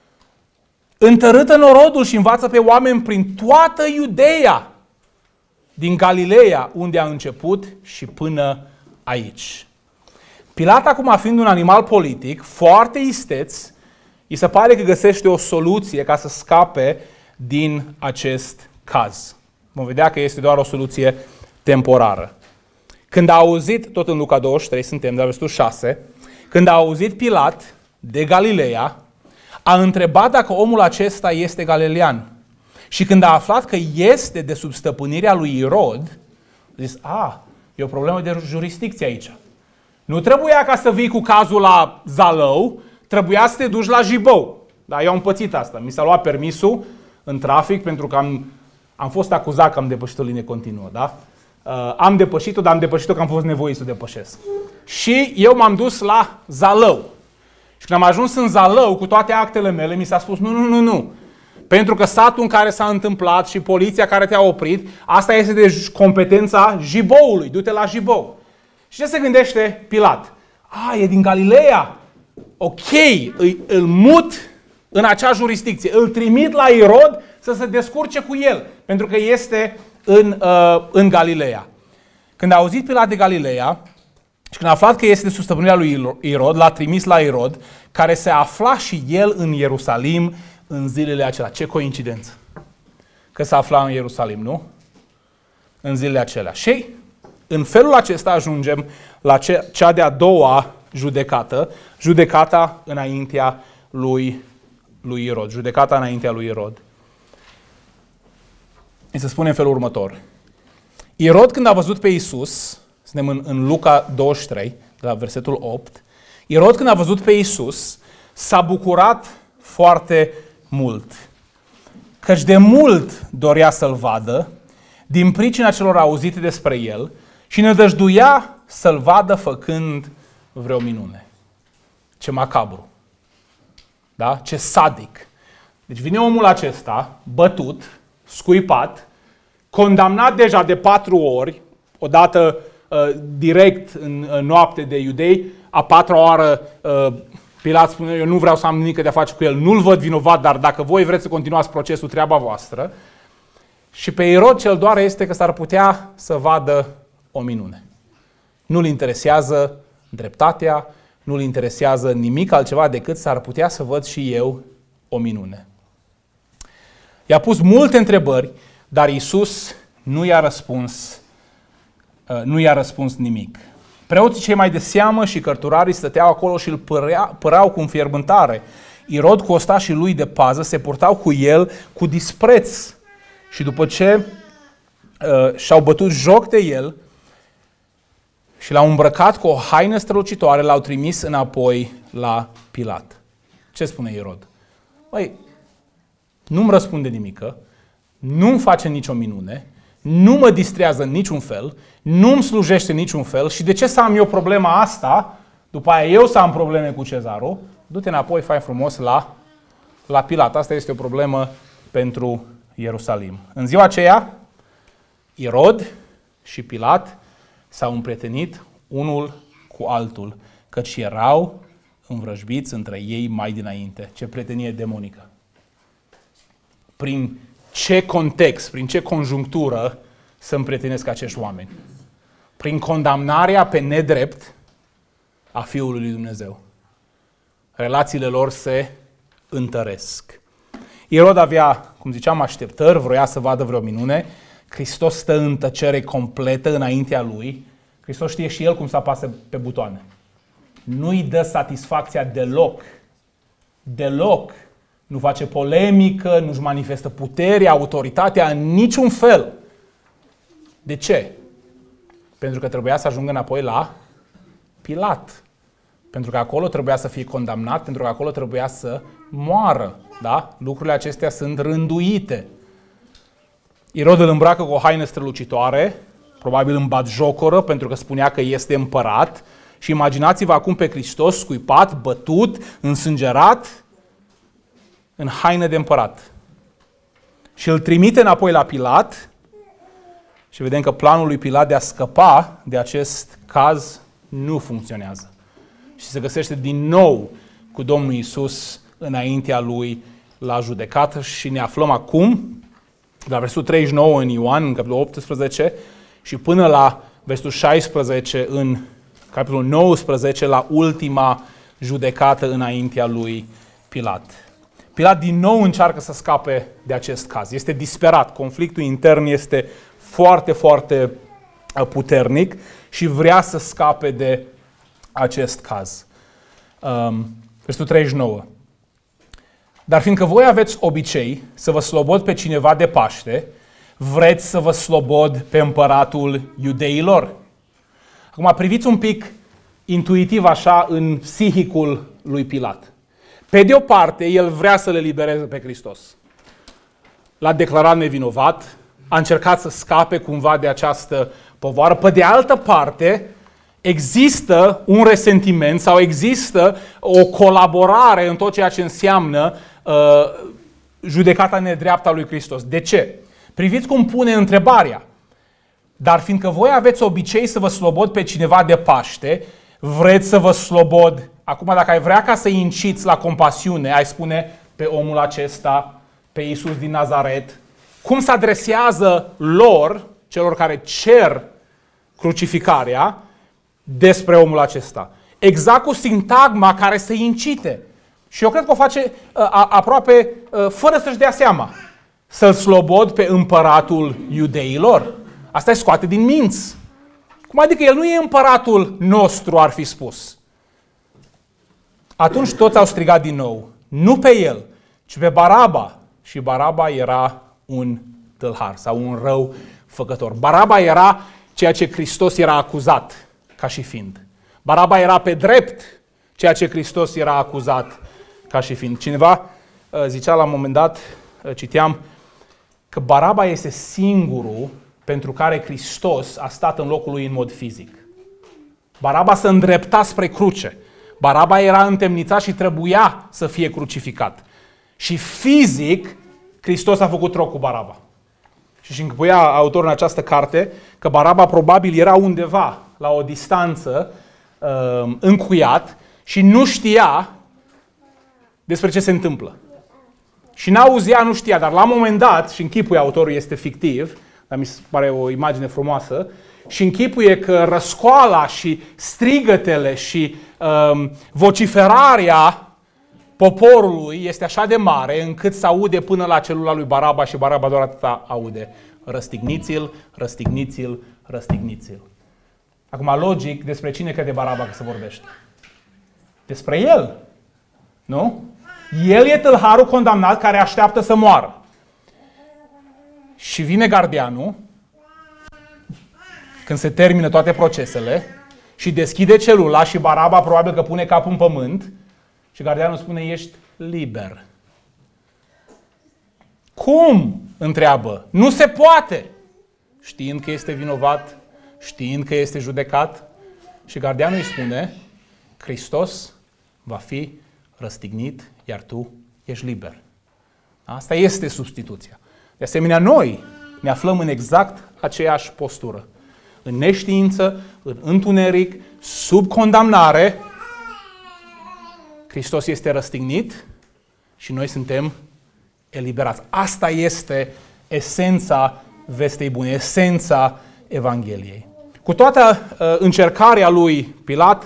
Întărâtă norodul și învață pe oameni prin toată Iudeea, din Galileea, unde a început și până aici. Pilat, acum fiind un animal politic, foarte isteț, îi se pare că găsește o soluție ca să scape din acest caz. Vom vedea că este doar o soluție temporară. Când a auzit, tot în Luca 23, suntem la versetul 6, când a auzit Pilat de Galileea, a întrebat dacă omul acesta este galilean. Și când a aflat că este de sub stăpânirea lui Irod, a zis, e o problemă de jurisdicție aici. Nu trebuia ca să vii cu cazul la Zalău, trebuia să te duci la Jibou. Da, eu am pățit asta. Mi s-a luat permisul în trafic pentru că am fost acuzat că am depășit o linie continuă. Da? Am depășit-o, dar am depășit-o că am fost nevoit să o depășesc. Și eu m-am dus la Zalău. Și când am ajuns în Zalău cu toate actele mele, mi s-a spus, nu. Pentru că satul în care s-a întâmplat și poliția care te-a oprit, asta este de competența jiboului. Du-te la jibou. Și ce se gândește Pilat? E din Galileea. Ok, îl mut în acea jurisdicție. Îl trimit la Irod să se descurce cu el. Pentru că este în Galileea. Când a auzit Pilat de Galileea și când a aflat că este sub stăpânirea lui Irod, l-a trimis la Irod, care se afla și el în Ierusalim în zilele acelea. Ce coincidență că se afla în Ierusalim, nu? În zilele acelea. Și în felul acesta ajungem la cea de-a doua judecată, judecata înaintea lui Irod. Judecata înaintea lui Irod. Se spune în felul următor. Irod, când a văzut pe Iisus, suntem în Luca 23, de la versetul 8, Irod, când a văzut pe Iisus, s-a bucurat foarte mult. Căci de mult dorea să-L vadă, din pricina celor auzite despre El, și nădăjduia să-L vadă făcând vreo minune. Ce macabru. Da? Ce sadic. Deci vine omul acesta, bătut, scuipat, condamnat deja de 4 ori, odată direct în noapte de iudei, a 4-a oară Pilat spune, eu nu vreau să am nimic de a face cu el, nu-l văd vinovat, dar dacă voi vreți să continuați procesul, treaba voastră. Și pe Irod cel doare este că s-ar putea să vadă o minune. Nu-l interesează dreptatea, nu-l interesează nimic altceva decât s-ar putea să văd și eu o minune. I-a pus multe întrebări, dar Iisus nu i-a răspuns nimic. Preoții cei mai de seamă și cărturarii stăteau acolo și îl păreau cu înfierbântare. Irod cu ostașii lui de pază se purtau cu el cu dispreț. Și după ce și-au bătut joc de el și l-au îmbrăcat cu o haină strălucitoare, l-au trimis înapoi la Pilat. Ce spune Irod? Nu-mi răspunde nimică, nu-mi face nicio minune, nu mă distrează în niciun fel, nu-mi slujește în niciun fel și de ce să am eu problema asta, după aia eu să am probleme cu cezarul, du-te înapoi, fai frumos la Pilat. Asta este o problemă pentru Ierusalim. În ziua aceea, Irod și Pilat s-au împrietenit unul cu altul, căci erau învrăjbiți între ei mai dinainte. Ce prietenie demonică! Prin ce context, prin ce conjunctură să împrietenesc acești oameni? Prin condamnarea pe nedrept a Fiului lui Dumnezeu. Relațiile lor se întăresc. Irod avea, cum ziceam, așteptări, vroia să vadă vreo minune. Hristos stă în tăcere completă înaintea lui. Hristos știe și el cum să apase pe butoane. Nu-i dă satisfacția deloc. Deloc. Nu face polemică, nu-și manifestă puterea, autoritatea în niciun fel. De ce? Pentru că trebuia să ajungă înapoi la Pilat. Pentru că acolo trebuia să fie condamnat, pentru că acolo trebuia să moară. Da? Lucrurile acestea sunt rânduite. Irod îl îmbracă cu o haină strălucitoare, probabil în batjocoră, pentru că spunea că este împărat. Și imaginați-vă acum pe Hristos scuipat, bătut, însângerat, în haină de împărat. Și îl trimite înapoi la Pilat și vedem că planul lui Pilat de a scăpa de acest caz nu funcționează. Și se găsește din nou cu Domnul Iisus înaintea lui la judecată și ne aflăm acum la versetul 39 în Ioan, în capitolul 18 și până la versetul 16 în capitolul 19 la ultima judecată înaintea lui Pilat. Pilat din nou încearcă să scape de acest caz. Este disperat. Conflictul intern este foarte, foarte puternic și vrea să scape de acest caz. Versetul 39. Dar fiindcă voi aveți obicei să vă slobod pe cineva de Paște, vreți să vă slobod pe împăratul iudeilor? Acum priviți un pic intuitiv așa în psihicul lui Pilat. Pe de o parte, el vrea să le libereze pe Hristos. L-a declarat nevinovat, a încercat să scape cumva de această povară. Pe de altă parte, există un resentiment sau există o colaborare în tot ceea ce înseamnă judecata nedreaptă a lui Hristos. De ce? Priviți cum pune întrebarea. Dar fiindcă voi aveți obicei să vă slobod pe cineva de Paște, vreți să vă slobod. Acum, dacă ai vrea ca să-i inciți la compasiune, ai spune pe omul acesta, pe Iisus din Nazaret, cum se adresează lor, celor care cer crucificarea, despre omul acesta. Exact cu sintagma care să-i incite. Și eu cred că o face aproape fără să-și dea seama. Să-l slobod pe împăratul iudeilor. Asta îi scoate din minți. Cum adică el nu e împăratul nostru, ar fi spus. Atunci toți au strigat din nou. Nu pe el, ci pe Baraba. Și Baraba era un tâlhar sau un rău făcător. Baraba era ceea ce Hristos era acuzat ca și fiind. Baraba era pe drept ceea ce Hristos era acuzat ca și fiind. Cineva zicea la un moment dat, citeam, că Baraba este singurul pentru care Hristos a stat în locul lui în mod fizic. Baraba se îndrepta spre cruce. Baraba era întemnițat și trebuia să fie crucificat. Și fizic, Hristos a făcut troc cu Baraba. Și închipuia autorul în această carte că Baraba probabil era undeva la o distanță încuiat și nu știa despre ce se întâmplă. Și n-auzea, nu știa, dar la un moment dat, și închipuie autorul este fictiv, dar mi se pare o imagine frumoasă, și închipuie că răscoala și strigătele și vociferarea poporului este așa de mare încât se aude până la celula lui Baraba și Baraba doar atâta aude. Răstigniți-l, răstigniți-l, răstigniți-l. Acum, logic, despre cine crede Baraba că se vorbește? Despre el. Nu? El e tâlharul condamnat care așteaptă să moară. Și vine gardianul, când se termină toate procesele, și deschide celula și Baraba probabil că pune capul în pământ și gardianul spune, ești liber. Cum? Întreabă. Nu se poate! Știind că este vinovat, știind că este judecat, și gardianul îi spune, Hristos va fi răstignit, iar tu ești liber. Asta este substituția. De asemenea, noi ne aflăm în exact aceeași postură. În neștiință, în întuneric, sub condamnare, Hristos este răstignit și noi suntem eliberați. Asta este esența vestei bune, esența Evangheliei. Cu toată încercarea lui Pilat,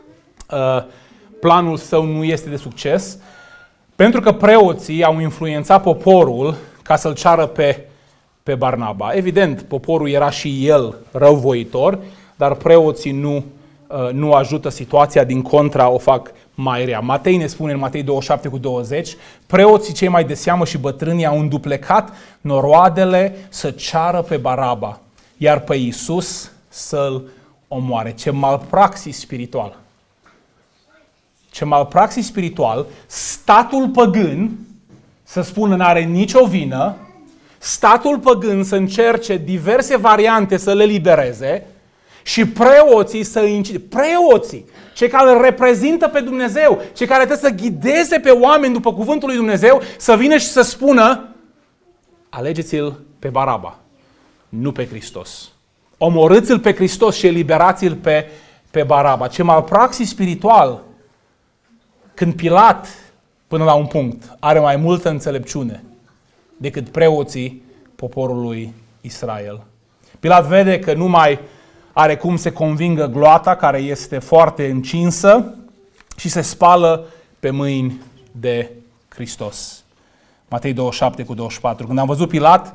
planul său nu este de succes, pentru că preoții au influențat poporul ca să-l ceară pe Barnaba. Evident, poporul era și el răuvoitor, dar preoții nu ajută situația, din contra o fac mai rea. Matei ne spune în Matei 27:20, preoții cei mai de seamă și bătrânii au înduplecat noroadele să ceară pe Baraba, iar pe Iisus să-l omoare. Ce malpraxis spiritual! Ce malpraxis spiritual, statul păgân să spună n-are nicio vină, statul păgân să încerce diverse variante să le libereze și preoții să incite. Preoții, cei care îl reprezintă pe Dumnezeu, cei care trebuie să ghideze pe oameni după cuvântul lui Dumnezeu, să vină și să spună, alegeți-l pe Baraba, nu pe Hristos. Omorâți-l pe Hristos și eliberați-l pe Baraba. Ce malpraxis spiritual! Când Pilat, până la un punct, are mai multă înțelepciune decât preoții poporului Israel. Pilat vede că nu mai are cum să convingă gloata care este foarte încinsă și se spală pe mâini de Hristos. Matei 27:24. Când am văzut Pilat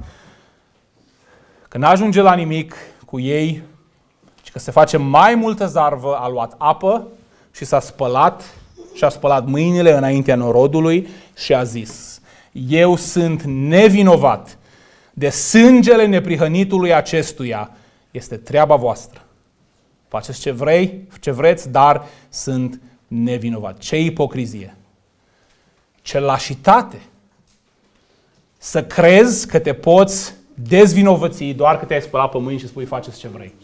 că n-ajunge la nimic cu ei, ci că se face mai multă zarvă, a luat apă și s-a spălat și-a spălat mâinile înaintea norodului și a zis, eu sunt nevinovat de sângele neprihănitului acestuia, este treaba voastră. Faceți ce vreți, dar sunt nevinovat. Ce ipocrizie! Ce lașitate! Să crezi că te poți dezvinovăți doar că te-ai spălat pe mâini și spui faceți ce vrei.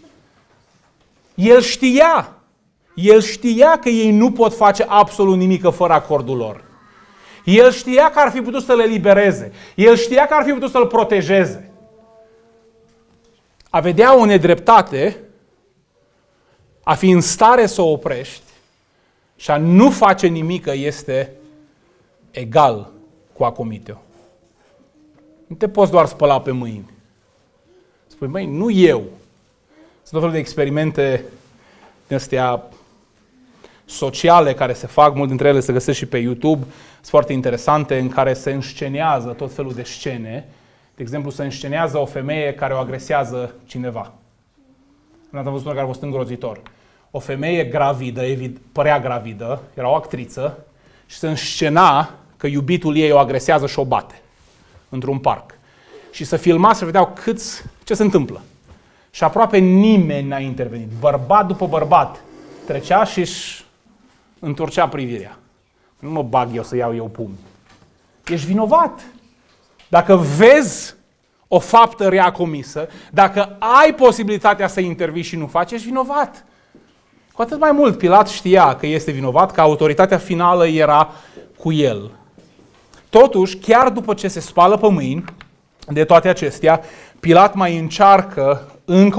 El știa că ei nu pot face absolut nimic fără acordul lor. El știa că ar fi putut să le elibereze. El știa că ar fi putut să-l protejeze. A vedea o nedreptate, a fi în stare să o oprești și a nu face nimic este egal cu a comite-o. Nu te poți doar spăla pe mâini. Spui, băi, nu eu. Sunt tot felul de experimente din astea sociale care se fac, mult dintre ele se găsesc și pe YouTube, sunt foarte interesante, în care se înscenează tot felul de scene. De exemplu, se înscenează o femeie care o agresează cineva. Am văzut unul care a fost îngrozitor. O femeie gravidă, părea gravidă, era o actriță și se înscena că iubitul ei o agresează și o bate într-un parc. Și să filma, să vedeau ce se întâmplă. Și aproape nimeni n-a intervenit. Bărbat după bărbat trecea și își întorcea privirea. Nu mă bag eu să iau eu pumni. Ești vinovat. Dacă vezi o faptă rea comisă, dacă ai posibilitatea să intervii și nu faci, ești vinovat. Cu atât mai mult, Pilat știa că este vinovat, că autoritatea finală era cu el. Totuși, chiar după ce se spală pe mâini de toate acestea, Pilat mai încearcă încă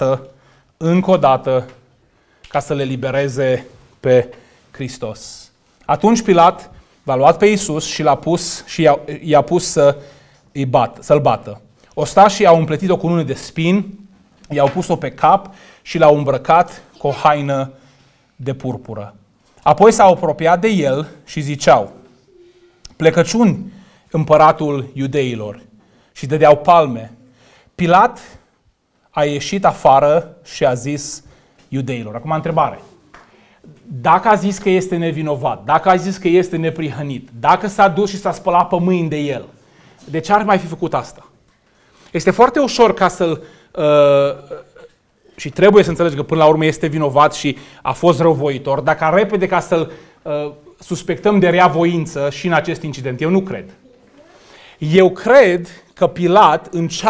o dată, ca să le libereze pe Hristos. Atunci Pilat l-a luat pe Iisus și i-a pus să-l bată. Ostașii au împletit-o cu unul de spini, i-au pus-o pe cap și l-au îmbrăcat cu o haină de purpură. Apoi s-au apropiat de el și ziceau, plecăciuni împăratul iudeilor, și dădeau palme. Pilat a ieșit afară și a zis iudeilor. Acum întrebare. Dacă a zis că este nevinovat, dacă a zis că este neprihănit, dacă s-a dus și s-a spălat pe mâini de el, de ce ar mai fi făcut asta? Este foarte ușor ca să-l... și trebuie să înțelegi că până la urmă este vinovat și a fost răuvoitor, dacă repede ca să-l suspectăm de rea voință și în acest incident. Eu nu cred. Eu cred că Pilat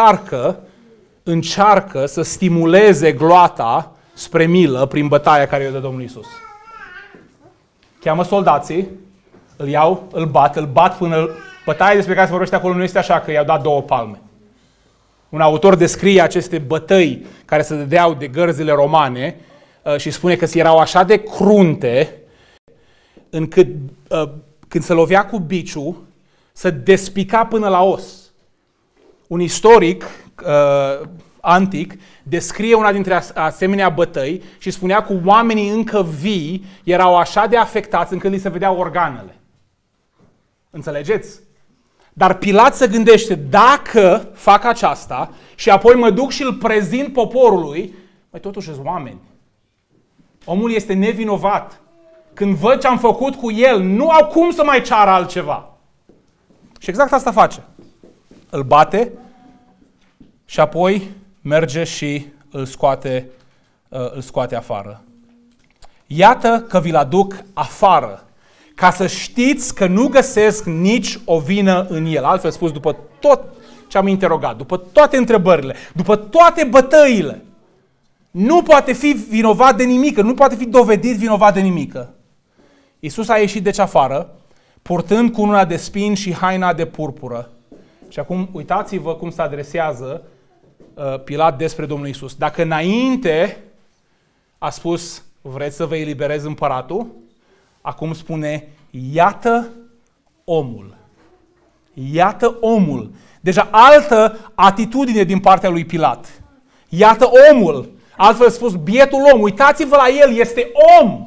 încearcă să stimuleze gloata spre milă prin bătaia care o dă Domnul Iisus. Cheamă soldații, îl iau, îl bat până... Bătaia despre care se vorbește acolo nu este așa că i-au dat 2 palme. Un autor descrie aceste bătăi care se dădeau de gărzile romane și spune că erau așa de crunte încât când se lovea cu biciul, se despica până la os. Un istoric antic descrie una dintre asemenea bătăi și spunea că oamenii încă vii erau așa de afectați încât li se vedeau organele. Înțelegeți? Dar Pilat se gândește, dacă fac aceasta și apoi mă duc și îl prezint poporului, mai totuși sunt oameni. Omul este nevinovat. Când văd ce am făcut cu el, nu au cum să mai ceară altceva. Și exact asta face. Îl bate și apoi merge și îl scoate afară. Iată că vi-l aduc afară, ca să știți că nu găsesc nici o vină în el. Altfel spus, după tot ce am interogat, după toate întrebările, după toate bătăile, nu poate fi vinovat de nimic, nu poate fi dovedit vinovat de nimic. Iisus a ieșit deci afară, purtând cununa de spini și haina de purpură. Și acum uitați-vă cum se adresează Pilat despre Domnul Iisus. Dacă înainte a spus, vreți să vă eliberez împăratul? Acum spune, iată omul. Iată omul. Deja altă atitudine din partea lui Pilat. Iată omul. Altfel spus, bietul om. Uitați-vă la el, este om.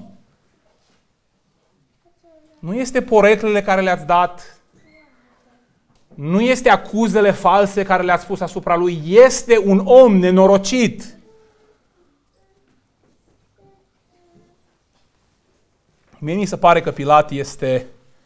Nu este poreclele care le-ați dat. Nu este acuzele false care le-ați pus asupra lui. Este un om nenorocit. Mie mi se pare că Pilat este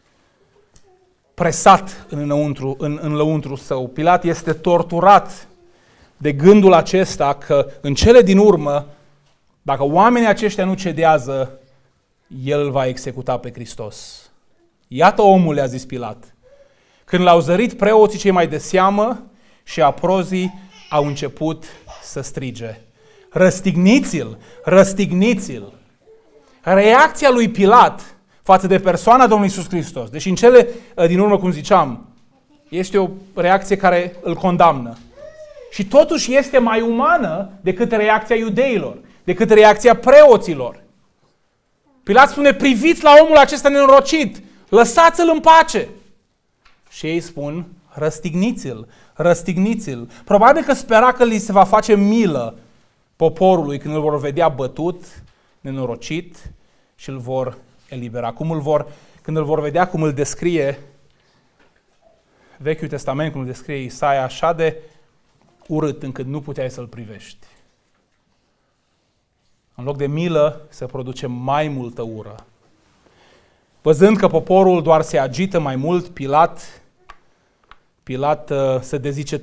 presat în lăuntru său. Pilat este torturat de gândul acesta că în cele din urmă, dacă oamenii aceștia nu cedează, el îl va executa pe Hristos. Iată omul, le-a zis Pilat. Când l-au zărit preoții cei mai de seamă și aprozii au început să strige. Răstigniți-l! Răstigniți-l! Reacția lui Pilat față de persoana Domnului Iisus Hristos. Deci în cele din urmă, cum ziceam, este o reacție care îl condamnă. Și totuși este mai umană decât reacția iudeilor, decât reacția preoților. Pilat spune, priviți la omul acesta nenorocit, lăsați-l în pace. Și ei spun, răstigniți-l, răstigniți-l. Probabil că spera că li se va face milă poporului când îl vor vedea bătut, nenorocit și îl vor elibera. Când îl vor vedea cum îl descrie Vechiul Testament, cum îl descrie Isaia, așa de urât încât nu puteai să-l privești. În loc de milă se produce mai multă ură. Văzând că poporul doar se agită mai mult, Pilat se dezice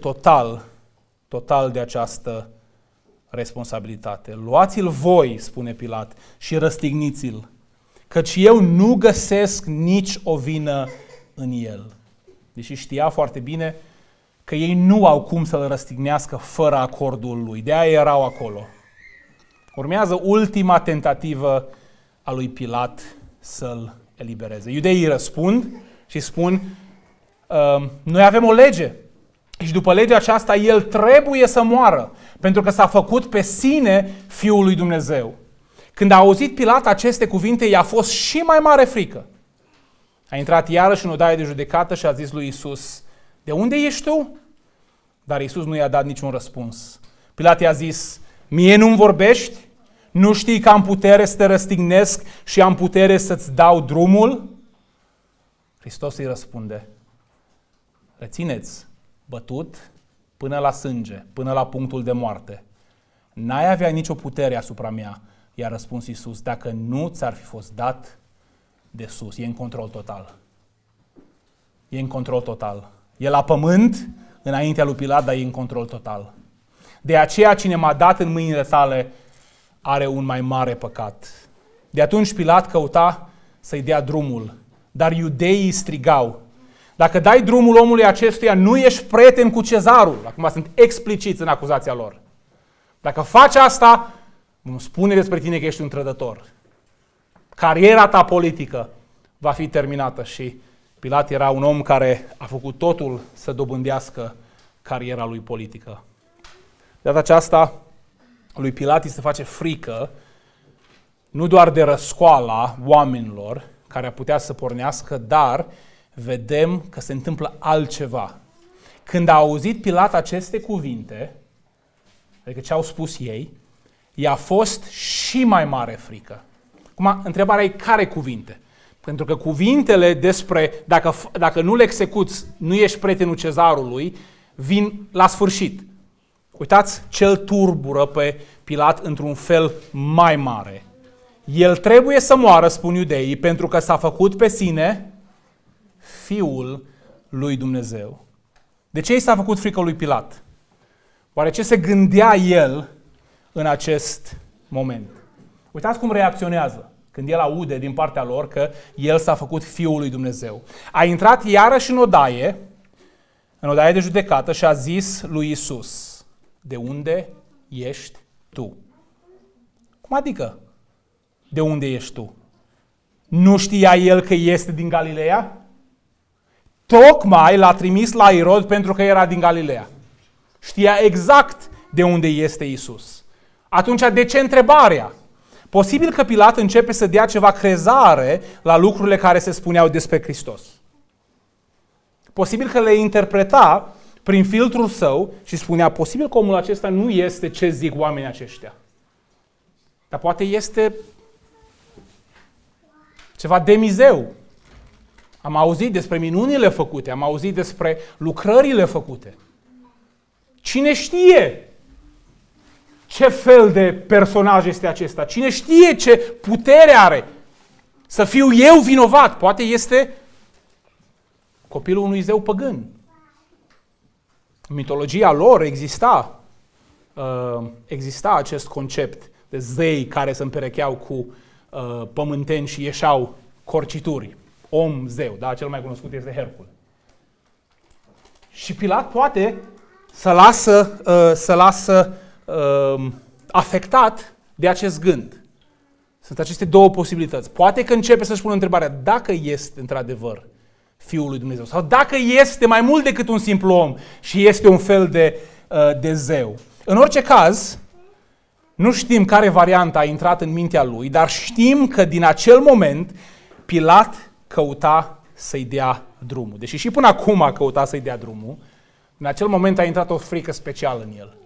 total de această responsabilitate. Luați-l voi, spune Pilat, și răstigniți-l, căci eu nu găsesc nici o vină în el. Deși știa foarte bine că ei nu au cum să-l răstignească fără acordul lui. De aia erau acolo. Urmează ultima tentativă a lui Pilat să-l elibereze. Iudeii răspund și spun, noi avem o lege și după legea aceasta el trebuie să moară, pentru că s-a făcut pe sine Fiul lui Dumnezeu. Când a auzit Pilat aceste cuvinte, i-a fost și mai mare frică. A intrat iarăși în odaie de judecată și a zis lui Iisus, de unde ești tu? Dar Iisus nu i-a dat niciun răspuns. Pilat i-a zis, mie nu-mi vorbești? Nu știi că am putere să te răstignesc și am putere să-ți dau drumul? Hristos îi răspunde, rețineți, bătut până la sânge, până la punctul de moarte. N-ai avea nicio putere asupra mea, i-a răspuns Iisus, dacă nu ți-ar fi fost dat de sus. E în control total. E în control total. E la pământ, înaintea lui Pilat, dar e în control total. De aceea cine m-a dat în mâinile tale are un mai mare păcat. De atunci Pilat căuta să-i dea drumul, dar iudeii strigau, dacă dai drumul omului acestuia, nu ești prieten cu cezarul. Acum sunt expliciți în acuzația lor. Dacă faci asta, vom spune despre tine că ești un trădător. Cariera ta politică va fi terminată și Pilat era un om care a făcut totul să dobândească cariera lui politică. De data aceasta, lui Pilat îi se face frică nu doar de răscoala oamenilor care ar putea să pornească, dar vedem că se întâmplă altceva. Când a auzit Pilat aceste cuvinte, adică ce au spus ei, i-a fost și mai mare frică. Acum, întrebarea e care cuvinte? Pentru că cuvintele despre dacă nu le execuți, nu ești prietenul cezarului, vin la sfârșit. Uitați ce îl turbură pe Pilat într-un fel mai mare. El trebuie să moară, spun iudeii, pentru că s-a făcut pe sine Fiul lui Dumnezeu. De ce i s-a făcut frică lui Pilat? Oare ce se gândea el în acest moment? Uitați cum reacționează când el aude din partea lor că el s-a făcut Fiul lui Dumnezeu. A intrat iarăși în odaie de judecată și a zis lui Iisus, de unde ești tu? Cum adică? De unde ești tu? Nu știa el că este din Galileea? Tocmai l-a trimis la Irod pentru că era din Galileea. Știa exact de unde este Iisus. Atunci de ce întrebarea? Posibil că Pilat începe să dea ceva crezare la lucrurile care se spuneau despre Hristos. Posibil că le interpreta prin filtrul său și spunea, posibil că omul acesta nu este ce zic oamenii aceștia. Dar poate este ceva demizeu. Am auzit despre minunile făcute, am auzit despre lucrările făcute. Cine știe ce fel de personaj este acesta? Cine știe ce putere are? Să fiu eu vinovat? Poate este copilul unui zeu păgân. În mitologia lor exista acest concept de zei care se împerecheau cu pământeni și ieșeau corcituri. Om-zeu, da? Cel mai cunoscut este Hercule. Și Pilat poate să lasă afectat de acest gând. Sunt aceste două posibilități. Poate că începe să-și pună întrebarea dacă este într-adevăr Fiul lui Dumnezeu sau dacă este mai mult decât un simplu om și este un fel de zeu. În orice caz, nu știm care variantă a intrat în mintea lui, dar știm că din acel moment Pilat căuta să-i dea drumul. Deși și până acum a căutat să-i dea drumul, în acel moment a intrat o frică specială în el.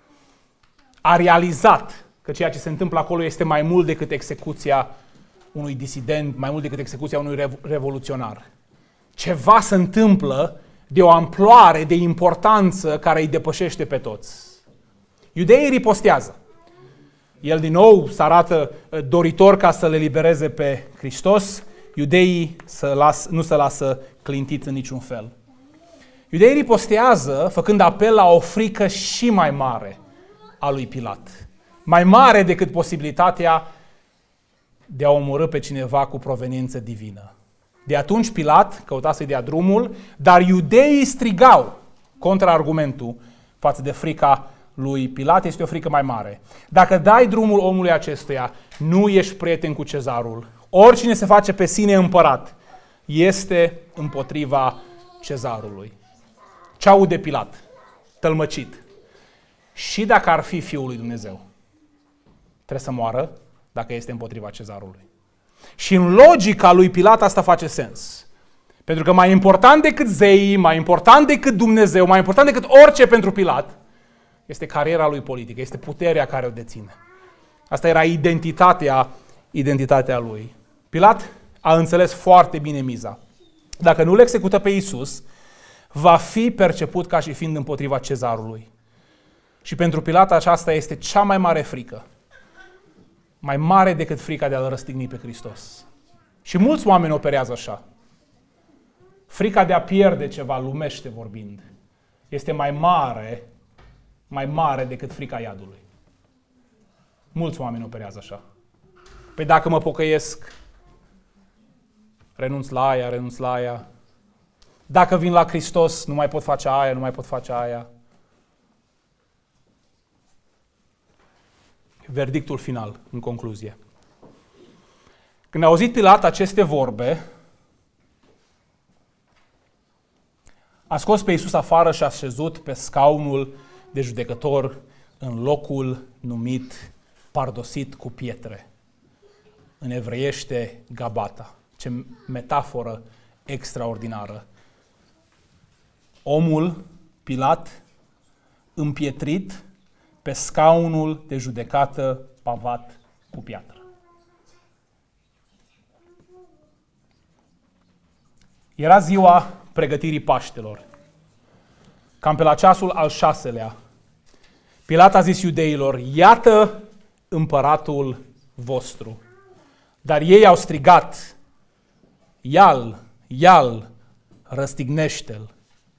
A realizat că ceea ce se întâmplă acolo este mai mult decât execuția unui disident, mai mult decât execuția unui revoluționar. Ceva se întâmplă de o amploare, de importanță care îi depășește pe toți. Iudeii ripostează. El din nou se arată doritor ca să le libereze pe Hristos. Iudeii nu se lasă clintiți în niciun fel. Iudeii ripostează făcând apel la o frică și mai mare a lui Pilat. Mai mare decât posibilitatea de a omorî pe cineva cu proveniență divină. De atunci Pilat căuta să-i dea drumul, dar iudeii strigau contraargumentul față de frica lui Pilat. Este o frică mai mare. Dacă dai drumul omului acestuia, nu ești prieten cu cezarul. Oricine se face pe sine împărat este împotriva cezarului. Ce aude Pilat? Tălmăcit. Și dacă ar fi Fiul lui Dumnezeu, trebuie să moară dacă este împotriva cezarului. Și în logica lui Pilat asta face sens. Pentru că mai important decât zeii, mai important decât Dumnezeu, mai important decât orice pentru Pilat, este cariera lui politică, este puterea care o deține. Asta era identitatea lui. Pilat a înțeles foarte bine miza. Dacă nu îl execută pe Iisus, va fi perceput ca și fiind împotriva cezarului. Și pentru Pilat aceasta este cea mai mare frică. Mai mare decât frica de a-L răstigni pe Hristos. Și mulți oameni operează așa. Frica de a pierde ceva, lumește vorbind, este mai mare decât frica iadului. Mulți oameni operează așa. Păi dacă mă pocăiesc, renunț la aia. Dacă vin la Hristos, nu mai pot face aia. Verdictul final, în concluzie. Când a auzit Pilat aceste vorbe, a scos pe Iisus afară și a așezut pe scaunul de judecător în locul numit pardosit cu pietre. În evreiește Gabata. Ce metaforă extraordinară. Omul, Pilat, împietrit pe scaunul de judecată pavat cu piatră. Era ziua pregătirii Paștelor. Cam pe la ceasul al 6-lea, Pilat a zis iudeilor: iată împăratul vostru. Dar ei au strigat: ia-l, răstignește-l.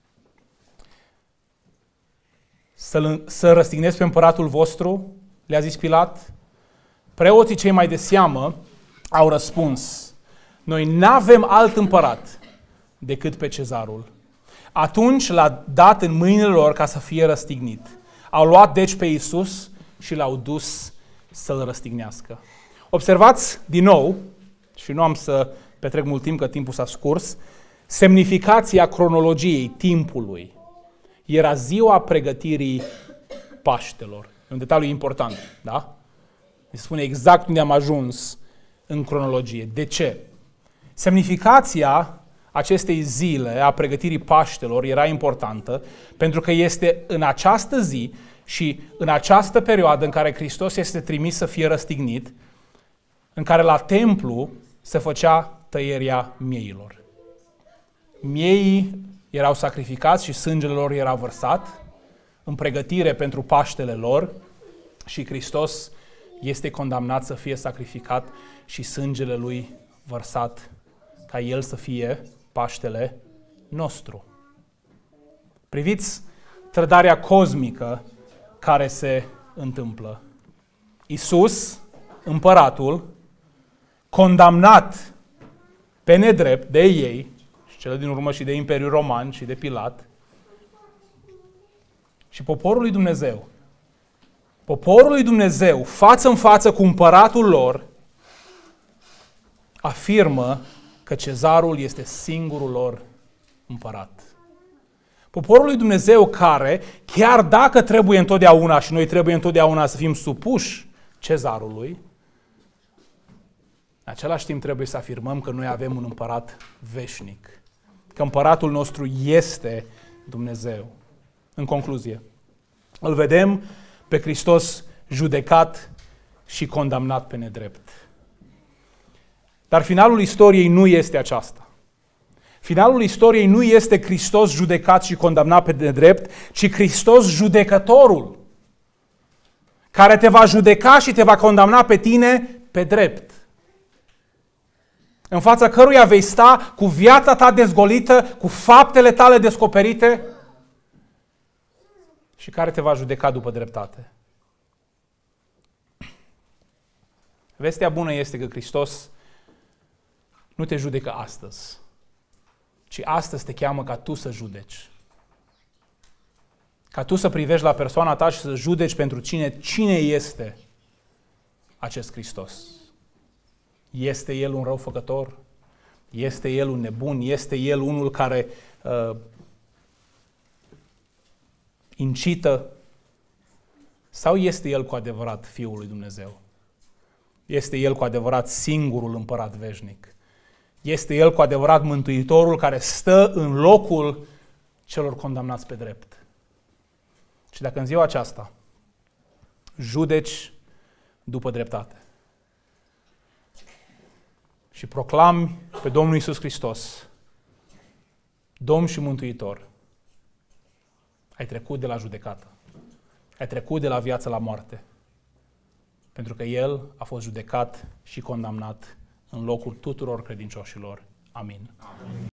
Să răstignesc pe împăratul vostru? Le-a zis Pilat. Preoții cei mai de seamă au răspuns: noi n-avem alt împărat decât pe cezarul. Atunci l-a dat în mâinile lor ca să fie răstignit. Au luat deci pe Iisus și l-au dus să-l răstignească. Observați din nou, și nu am să petrec mult timp, că timpul s-a scurs, semnificația cronologiei timpului. Era ziua pregătirii Paștelor. E un detaliu important, da? Se spune exact unde am ajuns în cronologie. De ce? Semnificația acestei zile a pregătirii Paștelor era importantă pentru că este în această zi și în această perioadă în care Hristos este trimis să fie răstignit, în care la templu se făcea tăierea mieilor. Mieii erau sacrificați și sângele lor era vărsat în pregătire pentru Paștele lor și Hristos este condamnat să fie sacrificat și sângele lui vărsat ca El să fie Paștele nostru. Priviți trădarea cosmică care se întâmplă. Iisus, împăratul, condamnat pe nedrept de ei, și cele din urmă și de Imperiul Roman și de Pilat, și poporul lui Dumnezeu. Poporul lui Dumnezeu, față în față cu împăratul lor, afirmă că Cezarul este singurul lor împărat. Poporul lui Dumnezeu care, chiar dacă trebuie întotdeauna și noi trebuie întotdeauna să fim supuși Cezarului, în același timp trebuie să afirmăm că noi avem un împărat veșnic, că împăratul nostru este Dumnezeu. În concluzie, îl vedem pe Hristos judecat și condamnat pe nedrept. Dar finalul istoriei nu este aceasta. Finalul istoriei nu este Hristos judecat și condamnat pe nedrept, ci Hristos judecătorul, care te va judeca și te va condamna pe tine pe drept. În fața căruia vei sta cu viața ta dezgolită, cu faptele tale descoperite și care te va judeca după dreptate. Vestea bună este că Hristos nu te judecă astăzi, ci astăzi te cheamă ca tu să judeci. Ca tu să privești la persoana ta și să judeci pentru cine este acest Hristos. Este El un răufăcător? Este El un nebun? Este El unul care incită? Sau este El cu adevărat Fiul lui Dumnezeu? Este El cu adevărat singurul împărat veșnic? Este El cu adevărat Mântuitorul care stă în locul celor condamnați pe drept? Și dacă în ziua aceasta judeci după dreptate și proclami pe Domnul Iisus Hristos Domn și Mântuitor, ai trecut de la judecată, ai trecut de la viață la moarte, pentru că El a fost judecat și condamnat în locul tuturor credincioșilor. Amin. Amin.